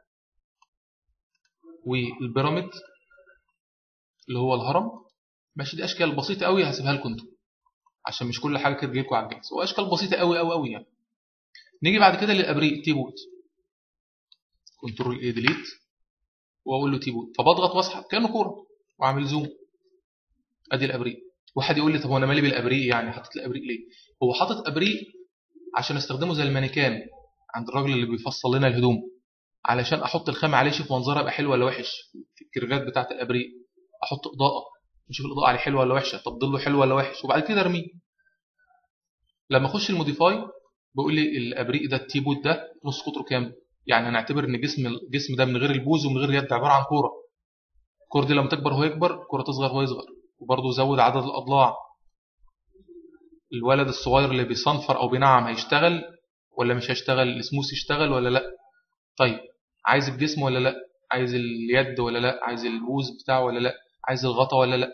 والبيراميد اللي هو الهرم، ماشي، دي اشكال بسيطه قوي هسيبها لكم انتم عشان مش كل حاجه كده تجيلكم على الجهاز، هو اشكال بسيطه قوي قوي قوي يعني. نيجي بعد كده للابريق تيبوت، كنترول اي ديليت واقول له تيبوت، فبضغط واسحب كانه كوره واعمل زوم. ادي الابريق. واحد يقول لي طب هو انا مالي بالابريق، يعني حاطط لي ابريق ليه؟ هو حاطط ابريق عشان استخدمه زي المانيكان عند الراجل اللي بيفصل لنا الهدوم، علشان احط الخامه عليه اشوف منظرها يبقى حلو ولا وحش. في الكيرفات بتاعه الابريق احط اضاءه نشوف الاضاءه عليه حلوه ولا وحشه، طب ظله حلو ولا وحش، وبعد كده ارميه. لما اخش الموديفاي بيقول لي الابريق ده التي بوت ده نص قطره كام، يعني هنعتبر ان الجسم ده من غير البوز ومن غير اليد عباره عن كوره. الكوره دي لما تكبر هو يكبر، الكوره تصغر هو يصغر. وبرضه زود عدد الاضلاع. الولد الصغير اللي بيصنفر او بينعم هيشتغل ولا مش هيشتغل، السموث يشتغل ولا لا. طيب عايز الجسم ولا لا، عايز اليد ولا لا، عايز البوز بتاعه ولا لا، عايز الغطا ولا لا.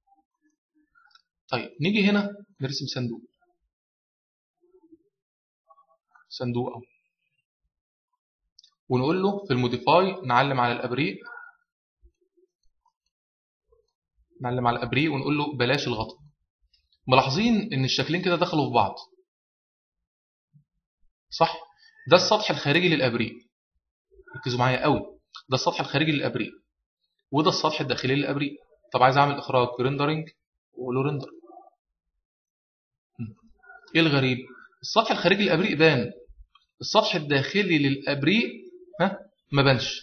طيب نيجي هنا نرسم صندوق. صندوق اهو، ونقول له في الموديفاي نعلم على الابريق، نعلم على الابريق ونقول له بلاش الغطا. ملاحظين ان الشكلين كده دخلوا في بعض صح؟ ده السطح الخارجي للابريق، ركزوا معايا قوي، ده السطح الخارجي للابريق وده السطح الداخلي للابريق. طب عايز اعمل اخراج في ريندرنج واقول له ريندر. ايه الغريب؟ السطح الخارجي للابريق بان، السطح الداخلي للابريق ها ما بانش.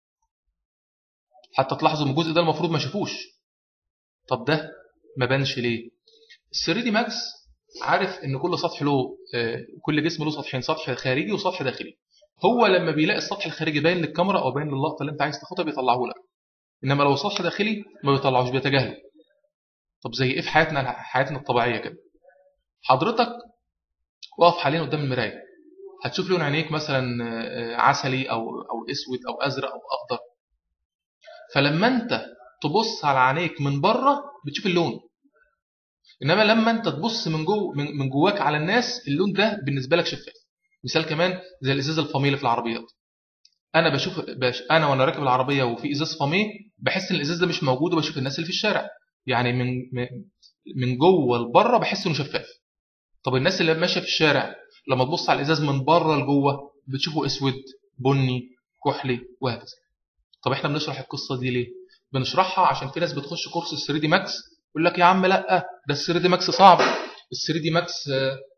حتى تلاحظوا ان الجزء ده المفروض ما شافوش. طب ده ما بانش ليه؟ ال 3 دي ماكس عارف ان كل سطح له كل جسم له سطحين، سطح خارجي وسطح داخلي. هو لما بيلاقي السطح الخارجي باين للكاميرا او باين للقطه اللي انت عايز تاخدها بيطلعه لك، انما لو سطح داخلي ما بيطلعوش، بيتجاهله. طب زي ايه في حياتنا الطبيعيه كده؟ حضرتك واقف حاليا قدام المرايه، هتشوف لون عينيك مثلا عسلي او اسود او ازرق او اخضر. فلما انت تبص على عينيك من بره بتشوف اللون، انما لما انت تبص من جواك على الناس اللون ده بالنسبه لك شفاف. مثال كمان زي الازاز الفاميه في العربيات، انا انا وانا راكب العربيه وفي ازاز فاميه بحس ان الازاز ده مش موجود وبشوف الناس اللي في الشارع، يعني من جوه لبره بحس انه شفاف. طب الناس اللي ماشيه في الشارع لما تبص على الازاز من بره لجوه بتشوفه اسود بني كحلي وهكذا. طب احنا بنشرح القصه دي ليه؟ بنشرحها عشان في ناس بتخش كورس ال 3 دي ماكس يقول لك يا عم لا ده ال 3 دي ماكس صعب، ال 3 دي ماكس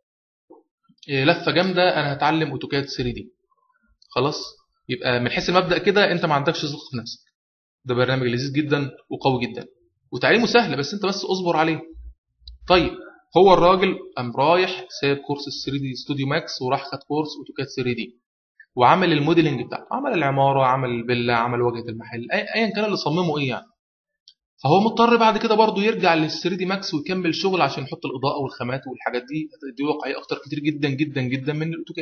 لفه جامده، انا هتعلم اوتوكاد 3 دي. خلاص، يبقى من حيث المبدا كده انت ما عندكش ثقه في نفسك. ده برنامج لذيذ جدا وقوي جدا وتعليمه سهل، بس انت بس اصبر عليه. طيب هو الراجل قام رايح سايب كورس ال 3 دي ستوديو ماكس وراح خد كورس اوتوكاد 3 دي وعمل الموديلنج بتاعته، عمل العماره، عمل الفيلا، عمل واجهه المحل، ايا كان اللي صممه ايه يعني. فهو مضطر بعد كده برضه يرجع لل 3 دي ماكس ويكمل شغل عشان يحط الاضاءه والخامات والحاجات دي واقعيه اكتر كتير جدا جدا جدا من الاوتوكاد.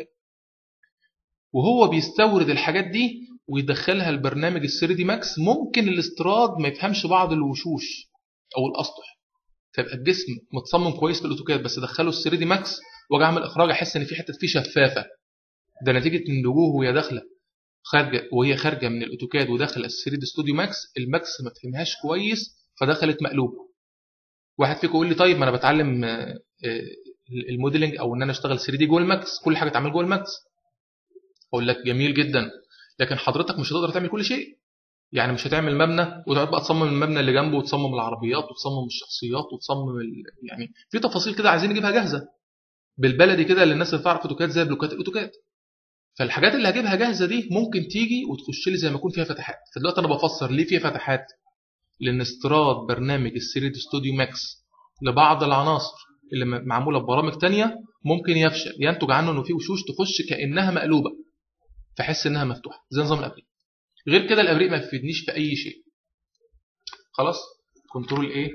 وهو بيستورد الحاجات دي ويدخلها البرنامج ال 3 دي ماكس، ممكن الاستيراد ما يفهمش بعض الوشوش او الاسطح، فيبقى الجسم متصمم كويس في الاوتوكاد بس دخله ال 3 دي ماكس واجي اعمل اخراج احس ان في حته فيه شفافه. ده نتيجه ان الوجوه وهي داخله وهي خارجه من الاوتوكاد وداخله ال 3 دي ستوديو ماكس، الماكس ما فهمهاش كويس فدخلت مقلوبه. واحد فيكم يقول لي طيب ما انا بتعلم الموديلنج او ان انا اشتغل 3 دي جوه الماكس، كل حاجه تعمل جوه الماكس. اقول لك جميل جدا، لكن حضرتك مش هتقدر تعمل كل شيء. يعني مش هتعمل مبنى وتقعد بقى تصمم المبنى اللي جنبه وتصمم العربيات وتصمم الشخصيات وتصمم يعني في تفاصيل كده عايزين نجيبها جاهزه بالبلدي كده للناس اللي تعرف اوتوكاد زي بلوكات الاوتوكاد. فالحاجات اللي هجيبها جاهزه دي ممكن تيجي وتخش لي زي ما يكون فيها فتحات. فدلوقتي انا بفسر ليه فيها فتحات، لان استيراد برنامج ال 3 دي ستوديو ماكس لبعض العناصر اللي معموله ببرامج تانية ممكن يفشل، ينتج عنه انه في وشوش تخش كانها مقلوبه فحس انها مفتوحه زي نظام الابريق. غير كده الابريق ما يفيدنيش في اي شيء. خلاص، كنترول ايه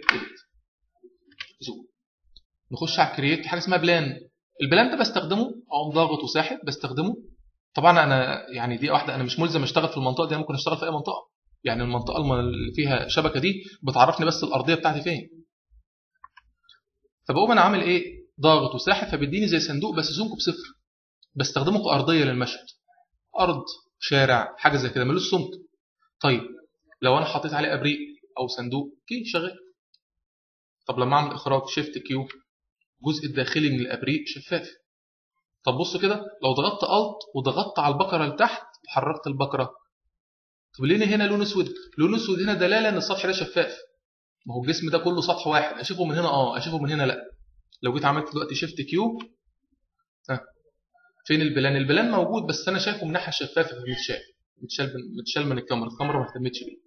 زوم. نخش على كرييت، حاجه اسمها بلان. البلان ده بستخدمه او ضاغط وساحب بستخدمه. طبعا انا يعني دي واحده، انا مش ملزم اشتغل في المنطقه دي، انا ممكن اشتغل في اي منطقه. يعني المنطقه اللي فيها شبكه دي بتعرفني بس الارضيه بتاعتي فين. فبقوم انا عامل ايه، ضاغط وساحب، فبيديني زي صندوق بس سمكه بصفر، بستخدمه كارضيه للمشهد، ارض شارع حاجه زي كده ملوش سمك. طيب لو انا حطيت عليه ابريق او صندوق كي شغال. طب لما اعمل اخراج شيفت كيو، الجزء الداخلي من الابريق شفاف. طب بص كده، لو ضغطت الت وضغطت على البكره لتحت وحركت البكره، طب ليه هنا لون اسود؟ لون اسود هنا دلاله ان السطح ده شفاف. ما هو الجسم ده كله سطح واحد، اشوفه من هنا اشوفه من هنا لا. لو جيت عملت دلوقتي شيفت كيو، فين البلان؟ البلان موجود بس انا شايفه من ناحيه شفافه فمش شايف. متشال من الكاميرا ما اهتمتش بيه.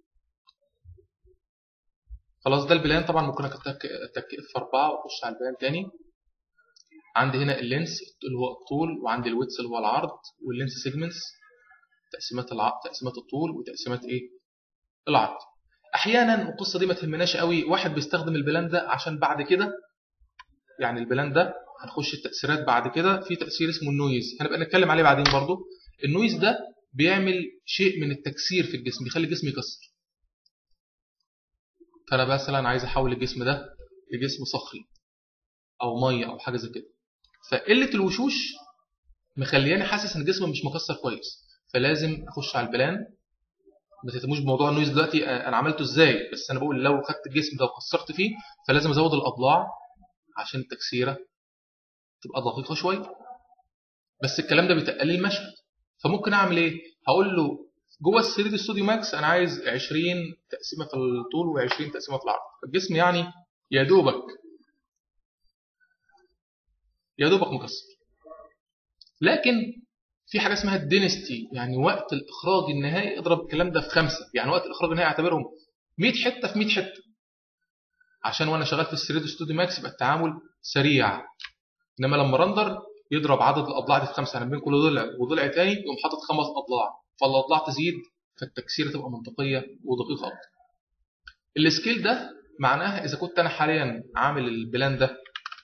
خلاص ده البلان. طبعا ممكن اتك F4 واخش على البلان تاني. عندي هنا اللينس اللي هو الطول، وعندي الويتس اللي هو العرض، واللينس سيجمنتس تقسيمات الطول وتقسيمات ايه العرض. احيانا القصه دي ما تهمناش قوي، واحد بيستخدم البلان ده عشان بعد كده، يعني البلان ده هنخش التاثيرات بعد كده، في تاثير اسمه النويز هنبقى نتكلم عليه بعدين برضو. النويز ده بيعمل شيء من التكسير في الجسم، بيخلي الجسم يكسر. فانا مثلا عايز احول الجسم ده لجسم صخري او ميه او حاجه زي كده، فقله الوشوش مخلياني حاسس ان الجسم مش مكسر كويس، فلازم اخش على البلان. ما تهتموش بموضوع النويز دلوقتي انا عملته ازاي، بس انا بقول لو خدت الجسم ده وكسرت فيه فلازم ازود الاضلاع عشان التكسيره تبقى دقيقه شويه. بس الكلام ده بيتقل المشهد، فممكن اعمل ايه؟ هقول له جوه ال 3 دي ستوديو ماكس انا عايز 20 تقسيمه في الطول و20 تقسيمه في العرض، فالجسم يعني يا دوبك مكسر. لكن في حاجه اسمها الدينستي، يعني وقت الاخراج النهائي، اضرب الكلام ده في 5، يعني وقت الاخراج النهائي اعتبرهم 100 حته في 100 حته، عشان وانا شغال في ال 3 دي ستوديو ماكس يبقى التعامل سريع. انما لما رندر يضرب عدد الاضلاع دي في 5، يعني بين كل ضلع وضلع تاني يقوم حاطط 5 اضلاع، فالاضلاع تزيد فالتكسيره تبقى منطقيه ودقيقه اكتر. السكيل ده معناها اذا كنت انا حاليا عامل البلان ده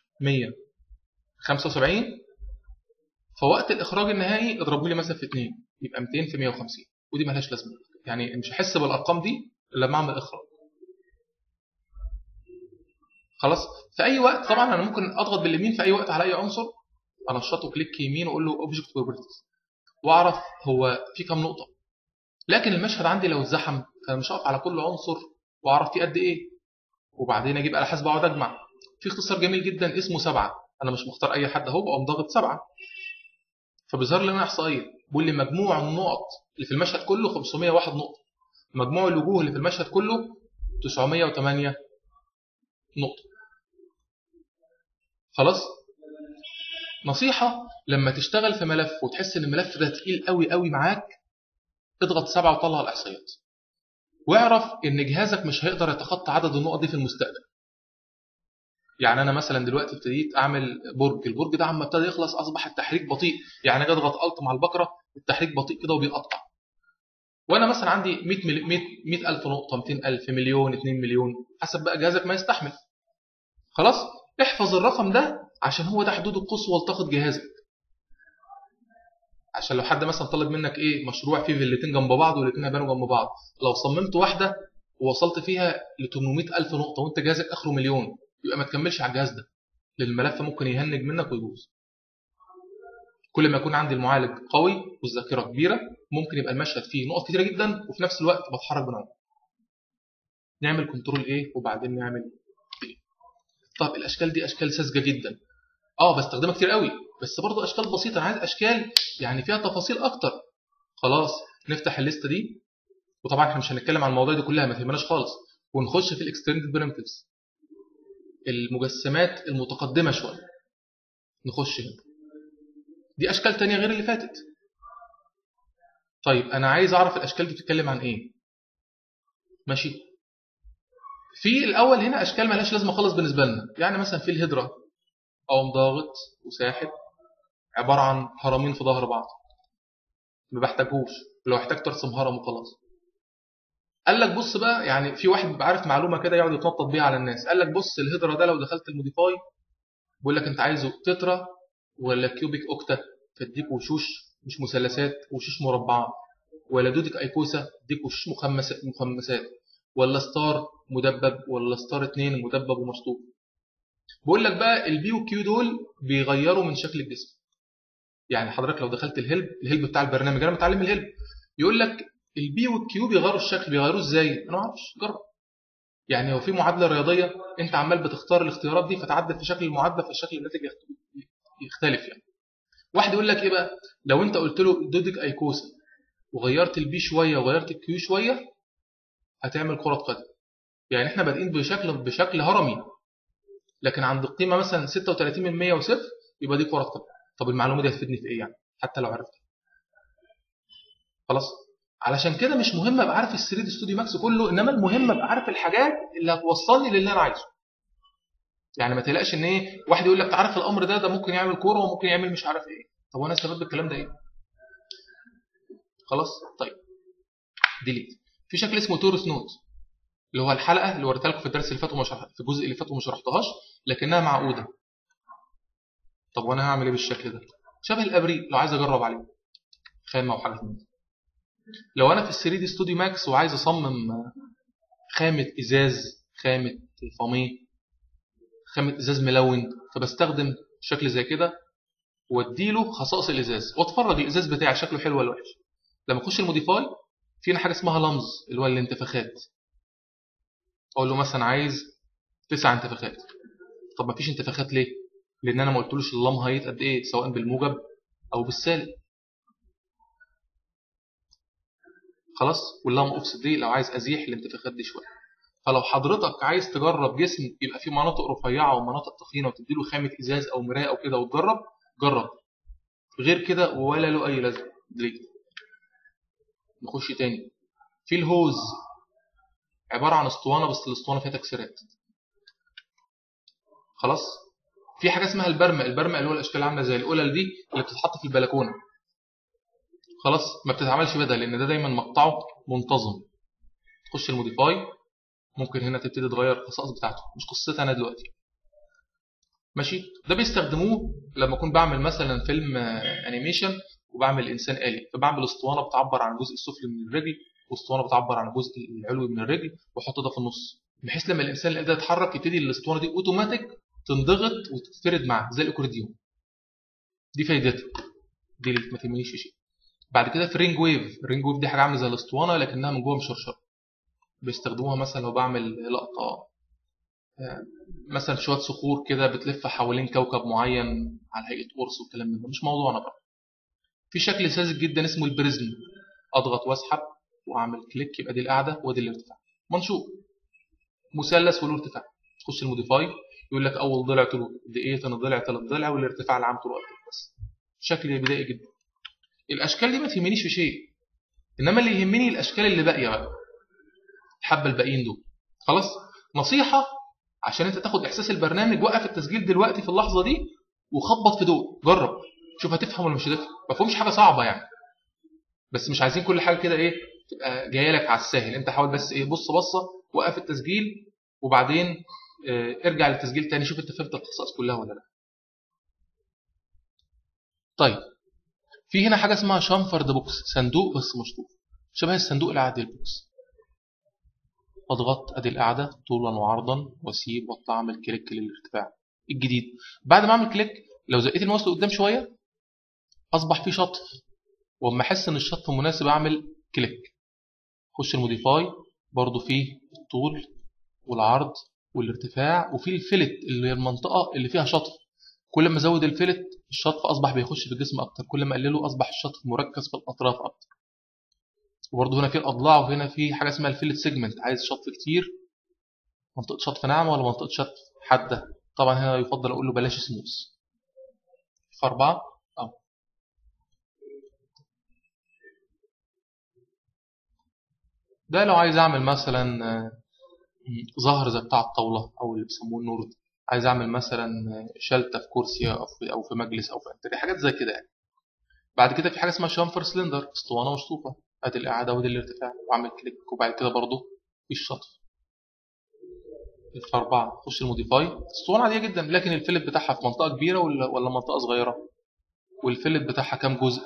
175، فوقت الاخراج النهائي اضربوا لي مثلا في 2 يبقى 200 في 150، ودي مالهاش لازمه، يعني مش هحس بالارقام دي الا لما اعمل اخراج. خلاص. في اي وقت طبعا انا ممكن اضغط باليمين في اي وقت على اي عنصر، انشطه كليك يمين واقول له اوبجكت بروبرتيز، واعرف هو في كام نقطه. لكن المشهد عندي لو اتزحم فانا مش هقف على كل عنصر واعرف فيه قد ايه، وبعدين اجيب آلة حاسبة اقعد اجمع. في اختصار جميل جدا اسمه 7، انا مش مختار اي حد اهو، بقوم ضاغط 7 فبيظهر لي لنا احصائيه بيقول لي مجموع النقط اللي في المشهد كله 501 نقطه، مجموع الوجوه اللي في المشهد كله 908 نقطه. خلاص. نصيحه، لما تشتغل في ملف وتحس ان الملف ده تقيل قوي قوي معاك، اضغط 7 وطلع الاحصائيات، واعرف ان جهازك مش هيقدر يتخطى عدد النقط دي في المستقبل. يعني انا مثلا دلوقتي ابتديت اعمل برج، البرج ده عما ابتدى يخلص اصبح التحريك بطيء، يعني اجي اضغط الت مع البكره التحريك بطيء كده وبيقطع. وانا مثلا عندي 100,000 نقطه، 200,000، مليون، 2 مليون، حسب بقى جهازك ما يستحمل. خلاص. احفظ الرقم ده عشان هو ده حدود القصوى لطاقه جهازك، عشان لو حد مثلا طلب منك ايه مشروع فيه فيلتين جنب بعض والاثنين هيبانوا جنب بعض، لو صممت واحده ووصلت فيها ل 800,000 نقطه وانت جهازك اخره مليون، يبقى ما تكملش على الجهاز ده، لان الملف ممكن يهنج منك ويبوظ. كل ما يكون عندي المعالج قوي والذاكره كبيره ممكن يبقى المشهد فيه نقط كتيره جدا وفي نفس الوقت بتحرك بينهم. نعمل كنترول ايه وبعدين نعمل ايه. طب الاشكال دي اشكال ساذجه جدا، بستخدمها كتير قوي، بس برضه اشكال بسيطه، انا عايز اشكال يعني فيها تفاصيل اكتر. خلاص. نفتح الليسته دي، وطبعا احنا مش هنتكلم عن المواضيع دي كلها ما تهمناش خالص، ونخش في الاكستندد بريمتيفز، المجسمات المتقدمه شويه. نخش هنا، دي اشكال تانية غير اللي فاتت. طيب انا عايز اعرف الاشكال دي بتتكلم عن ايه. ماشي. في الاول هنا اشكال مالهاش لازمه خالص بالنسبه لنا، يعني مثلا في الهيدرا او ضاغط وساحب عباره عن هرمين في ظهر بعض، ما بحتاجهوش، لو احتاجت ارسم هرم وخلاص. قال لك بص بقى، يعني في واحد بيبقى عارف معلومه كده يقعد يتنطط بيها على الناس، قال لك بص الهيدرا ده لو دخلت الموديفاي بيقول لك انت عايزه تترا ولا كيوبيك اوكتا، تديك وشوش مش مثلثات وشوش مربعات، ولا دودك ايكوسا تديك وشوش مخمسات، ولا ستار مدبب، ولا ستار 2 مدبب ومشطوب. بقول لك بقى البي والكيو دول بيغيروا من شكل الجسم. يعني حضرتك لو دخلت الهلب بتاع البرنامج، انا متعلم الهلب، يقول لك البي والكيو بيغيروا الشكل، بيغيروه ازاي؟ انا ما اعرفش، جرب. يعني لو في معادله رياضيه انت عمال بتختار الاختيارات دي فتعدل في شكل المعادله فالشكل الناتج يختلف. يعني واحد يقول لك ايه بقى، لو انت قلت له دودك ايكوسا وغيرت البي شويه وغيرت الكيو شويه هتعمل كره قدم. يعني احنا بادئين بشكل هرمي، لكن عند القيمه مثلا 36 من 100 وصفر يبقى دي كره قدم. طب المعلومه دي هتفيدني في ايه يعني حتى لو عرفتها؟ خلاص. علشان كده مش مهم ابقى عارف ال 3 دي ستوديو ماكس كله، انما المهم ابقى عارف الحاجات اللي هتوصلني للي انا عايزه. يعني ما تقلقش ان ايه واحد يقول لك تعرف الامر ده ممكن يعمل كوره وممكن يعمل مش عارف ايه، طب وانا استفدت بالكلام ده ايه؟ خلاص. طيب ديليت. في شكل اسمه تورس نوت، اللي هو الحلقه اللي وريتها لكم في الدرس اللي فات في الجزء اللي فات وما شرحتهاش، لكنها معقوده. طب وانا هعمل ايه بالشكل ده؟ شبه الابريق لو عايز اجرب عليه خامه وحاجات من دي. لو انا في ال 3 دي ستوديو ماكس وعايز اصمم خامه ازاز، خامه فاميه، خامه ازاز ملون، فبستخدم شكل زي كده واديله خصائص الازاز واتفرج الازاز بتاعي شكله حلو ولا وحش. لما اخش الموديفاي في هنا حاجه اسمها لمز اللي هو الانتفاخات، اقول له مثلا عايز 9 انتفاخات. طب ما فيش انتفاخات ليه؟ لان انا ما قلتلوش اللام هايت قد ايه، سواء بالموجب او بالسالب. خلاص. واللام اوفست دي لو عايز ازيح الانتفاخات دي شويه. فلو حضرتك عايز تجرب جسم يبقى فيه مناطق رفيعه ومناطق تخينه وتديله خامه ازاز او مرايه او كده وتجرب، جرب. غير كده ولا له اي لازمه. ديليت. نخش تاني في الهوز، عباره عن اسطوانه بس الاسطوانه فيها تكسيرات. خلاص. في حاجه اسمها البرمه، البرمه اللي هو الاشكال اللي عامله زي القلل دي اللي بتتحط في البلكونه. خلاص. ما بتتعملش بدل لان ده دايما مقطعه منتظم. تخش الموديفاي، ممكن هنا تبتدي تغير الخصائص بتاعته، مش قصتي انا دلوقتي. ماشي. ده بيستخدموه لما اكون بعمل مثلا فيلم انيميشن وبعمل انسان آلي، فبعمل اسطوانه بتعبر عن الجزء السفلي من الرجل واسطوانه بتعبر عن الجزء العلوي من الرجل، واحط ده في النص بحيث لما الانسان الآلي ده يتحرك يبتدي الاسطوانه دي اوتوماتيك تنضغط وتتفرد معاه زي الاكورديون. دي فايدتها. دي ما تهمنيش في شيء. بعد كده في الرينج ويف، الرينج ويف دي حاجه عامله زي الاسطوانه لكنها من جوه مشرشره. بيستخدموها مثلا لو بعمل لقطه مثلا شويه صخور كده بتلف حوالين كوكب معين على هيئه قرص والكلام من ده، مش موضوعنا بقى. في شكل ساذج جدا اسمه البريزم، اضغط واسحب واعمل كليك يبقى دي القاعده وادي الارتفاع. منشور مثلث وله ارتفاع. تخش الموديفاي يقول لك اول ضلع طوله قد ايه، ثاني ضلع، ثالث ضلع، والارتفاع العام طوله قد ايه. بس شكل بدائي جدا. الاشكال دي ما تهمنيش في شيء، انما اللي يهمني الاشكال اللي باقيه بقى، الحبه الباقيين دول. خلاص. نصيحه عشان انت تاخد احساس البرنامج، وقف التسجيل دلوقتي في اللحظه دي وخبط في دول، جرب شوف هتفهم ولا مش هتفهم. ما فهمش حاجه صعبه يعني، بس مش عايزين كل حاجه كده ايه تبقى جايه لك على الساهل. انت حاول بس ايه بص بصه، وقف التسجيل وبعدين ارجع للتسجيل تاني شوف انت فهمت الخصائص كلها ولا لا. طيب في هنا حاجه اسمها شامفرد بوكس، صندوق بس مشطوف شبه الصندوق العادي البوكس. اضغط ادي القاعده طولا وعرضا واسيب واطلع اعمل كليك للارتفاع الجديد. بعد ما اعمل كليك لو زقيت الماوس لقدام شويه اصبح في شطف، واما احس ان الشطف مناسب اعمل كليك. اخش الموديفاي برضو فيه الطول والعرض والارتفاع، وفي الفلت اللي هي المنطقه اللي فيها شطف. كل ما ازود الفلت الشطف اصبح بيخش في الجسم اكتر، كل ما اقلله اصبح الشطف مركز في الاطراف اكتر. وبرضه هنا في الاضلاع، وهنا في حاجه اسمها الفيلت سيجمنت، عايز شطف كتير، منطقه شطف ناعمه ولا منطقه شطف حاده. طبعا هنا يفضل اقول له بلاش سموث. في 4 أو. ده لو عايز اعمل مثلا ظهر زي بتاع الطاوله او اللي بيسموه النورد، عايز اعمل مثلا شلته في كرسي او في مجلس او في انتريه، حاجات زي كده يعني. بعد كده في حاجه اسمها شامفر سلندر، اسطوانه مشطوفه، ادي الاعاده وادي الارتفاع، واعمل كليك وبعد كده برضه في الشطف. في 4 خش الموديفاي، اسطوانه عاديه جدا لكن الفلت بتاعها في منطقه كبيره ولا منطقه صغيره، والفلت بتاعها كام جزء،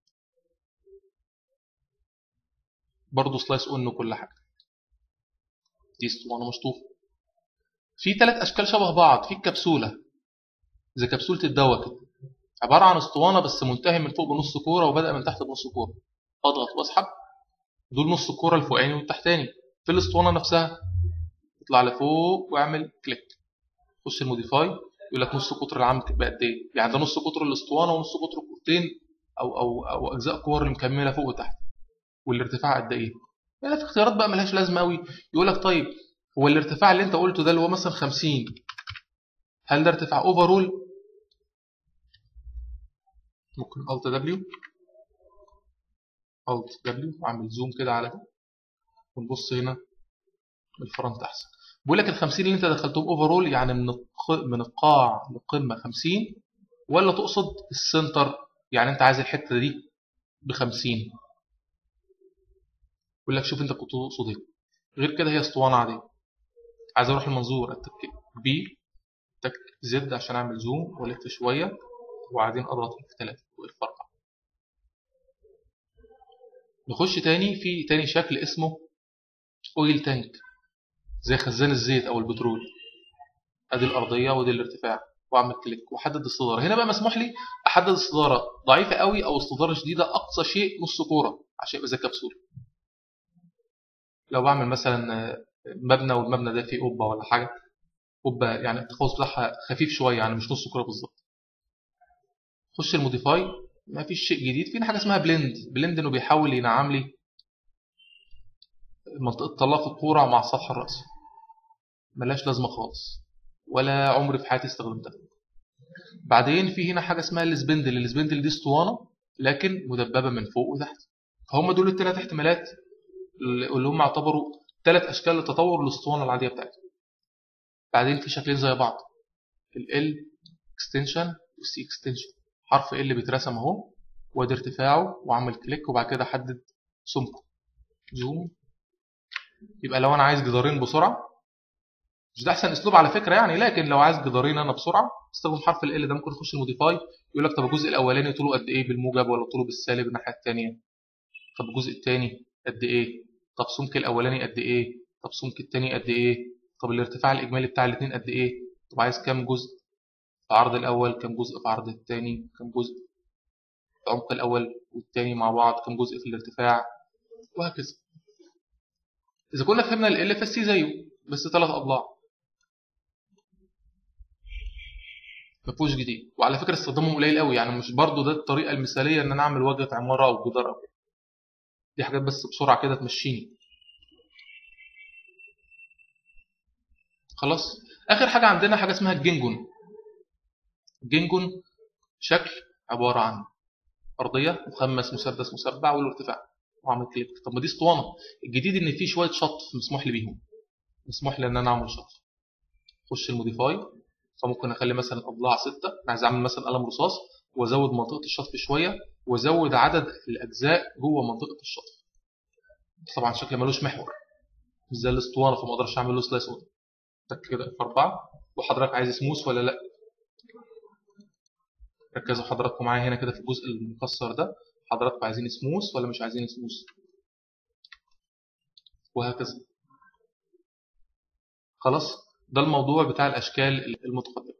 برضه سلايس اون وكل حاجه. دي اسطوانه مشطوفه. في 3 اشكال شبه بعض. في الكبسوله زي كبسوله الدواء كده، عباره عن اسطوانه بس منتهي من فوق بنص كوره وبدأ من تحت بنص كوره. اضغط واسحب، دول نص الكوره الفوقاني والتحتاني. في الاسطوانه نفسها اطلع لفوق واعمل كليك. خش الموديفاي يقول لك نص قطر العام بقد ايه، يعني ده نص قطر الاسطوانه ونص قطر الكورتين او اجزاء كور اللي مكمله فوق وتحت، والارتفاع قد ايه. يعني في اختيارات بقى ملهاش لازمه قوي. يقول لك طيب هو الارتفاع اللي انت قلته ده اللي هو مثلا 50، هل ده ارتفاع اوفرول؟ ممكن الت دبليو الت دبليو واعمل زوم كده على ده، ونبص هنا الفرونت احسن. بيقول لك ال 50 اللي انت دخلتهم اوفرول يعني من القاع للقمه 50، ولا تقصد السنتر يعني انت عايز الحته دي ب 50. بيقول لك شوف انت كنت تقصد ايه. غير كده هي اسطوانه عاديه. عايز اروح المنظور اتك بي تك زد عشان اعمل زوم والف شويه، وبعدين اضغط F3 وF4. نخش تاني في تاني شكل اسمه اويل تانك، زي خزان الزيت او البترول. ادي الارضيه ودي الارتفاع، واعمل كليك واحدد الصداره. هنا بقى مسموح لي احدد الصداره ضعيفه قوي او الصداره شديده، اقصى شيء نص كوره عشان يبقى زي كبسوله. لو بعمل مثلا مبنى والمبنى ده فيه قبه ولا حاجه، قبه يعني التخلص بتاعها خفيف شويه يعني مش نص كوره بالظبط. خش الموديفاي، ما فيش شيء جديد. في حاجه اسمها بلند انه بيحاول ينعم لي منطقه تطلق الكوره مع السطح الرأسي، ملاش لازمه خالص ولا عمري في حياتي استخدمتها. بعدين في هنا حاجه اسمها السبندل دي اسطوانه لكن مدببه من فوق وتحت. فهم دول الثلاث احتمالات اللي هم يعتبروا ثلاث اشكال لتطور الاسطوانه العاديه بتاعتنا. بعدين في شكلين زي بعض، ال اكستنشن والسي اكستنشن. حرف ال بيترسم اهو، وادي ارتفاعه، واعمل كليك وبعد كده احدد سمكه زوم. يبقى لو انا عايز جدارين بسرعه، مش ده احسن اسلوب على فكره يعني، لكن لو عايز جدارين انا بسرعه استخدم حرف ال ده. ممكن اخش الموديفاي يقول لك طب الجزء الاولاني طوله قد ايه بالموجب ولا طوله بالسالب الناحيه الثانيه، طب الجزء الثاني قد ايه، طب سمك الاولاني قد ايه، طب سمك الثاني قد ايه، طب الارتفاع الاجمالي بتاع الاثنين قد ايه، طب عايز كام جزء في عرض الاول، كام جزء في عرض الثاني، كام جزء في عمق الاول والثاني مع بعض، كام جزء في الارتفاع، وهكذا. اذا كنا فهمنا ال فالسي زيه بس ثلاث اضلاع، ما فيهوش جديد. وعلى فكره استخدامهم قليل قوي يعني، مش برضو ده الطريقه المثاليه ان انا اعمل واجهه عماره او جدار أو كده. دي حاجات بس بسرعه كده تمشيني. خلاص. اخر حاجه عندنا حاجه اسمها الجنجون. الجنجون شكل عباره عن ارضيه مخمس مسدس مسبع والارتفاع، واعمل كليك. طب ما دي اسطوانه. الجديد ان في شويه شطف مسموح لي بيهم، مسموح لي ان انا اعمل شطف. اخش الموديفاي، فممكن اخلي مثلا اضلاع 6. انا عايز اعمل مثلا قلم رصاص وازود منطقه الشطف شويه، وازود عدد الاجزاء جوه منطقه الشطف. طبعا شكل ملوش محور مش زي الاسطوانه، فما اقدرش اعمل له سلايس اوت. تك كده في 4. وحضرتك عايز سموث ولا لا؟ ركزوا حضراتكم معايا هنا كده في الجزء المكسر ده، حضراتكم عايزين سموث ولا مش عايزين سموث، وهكذا. خلاص. ده الموضوع بتاع الاشكال المتقدمه.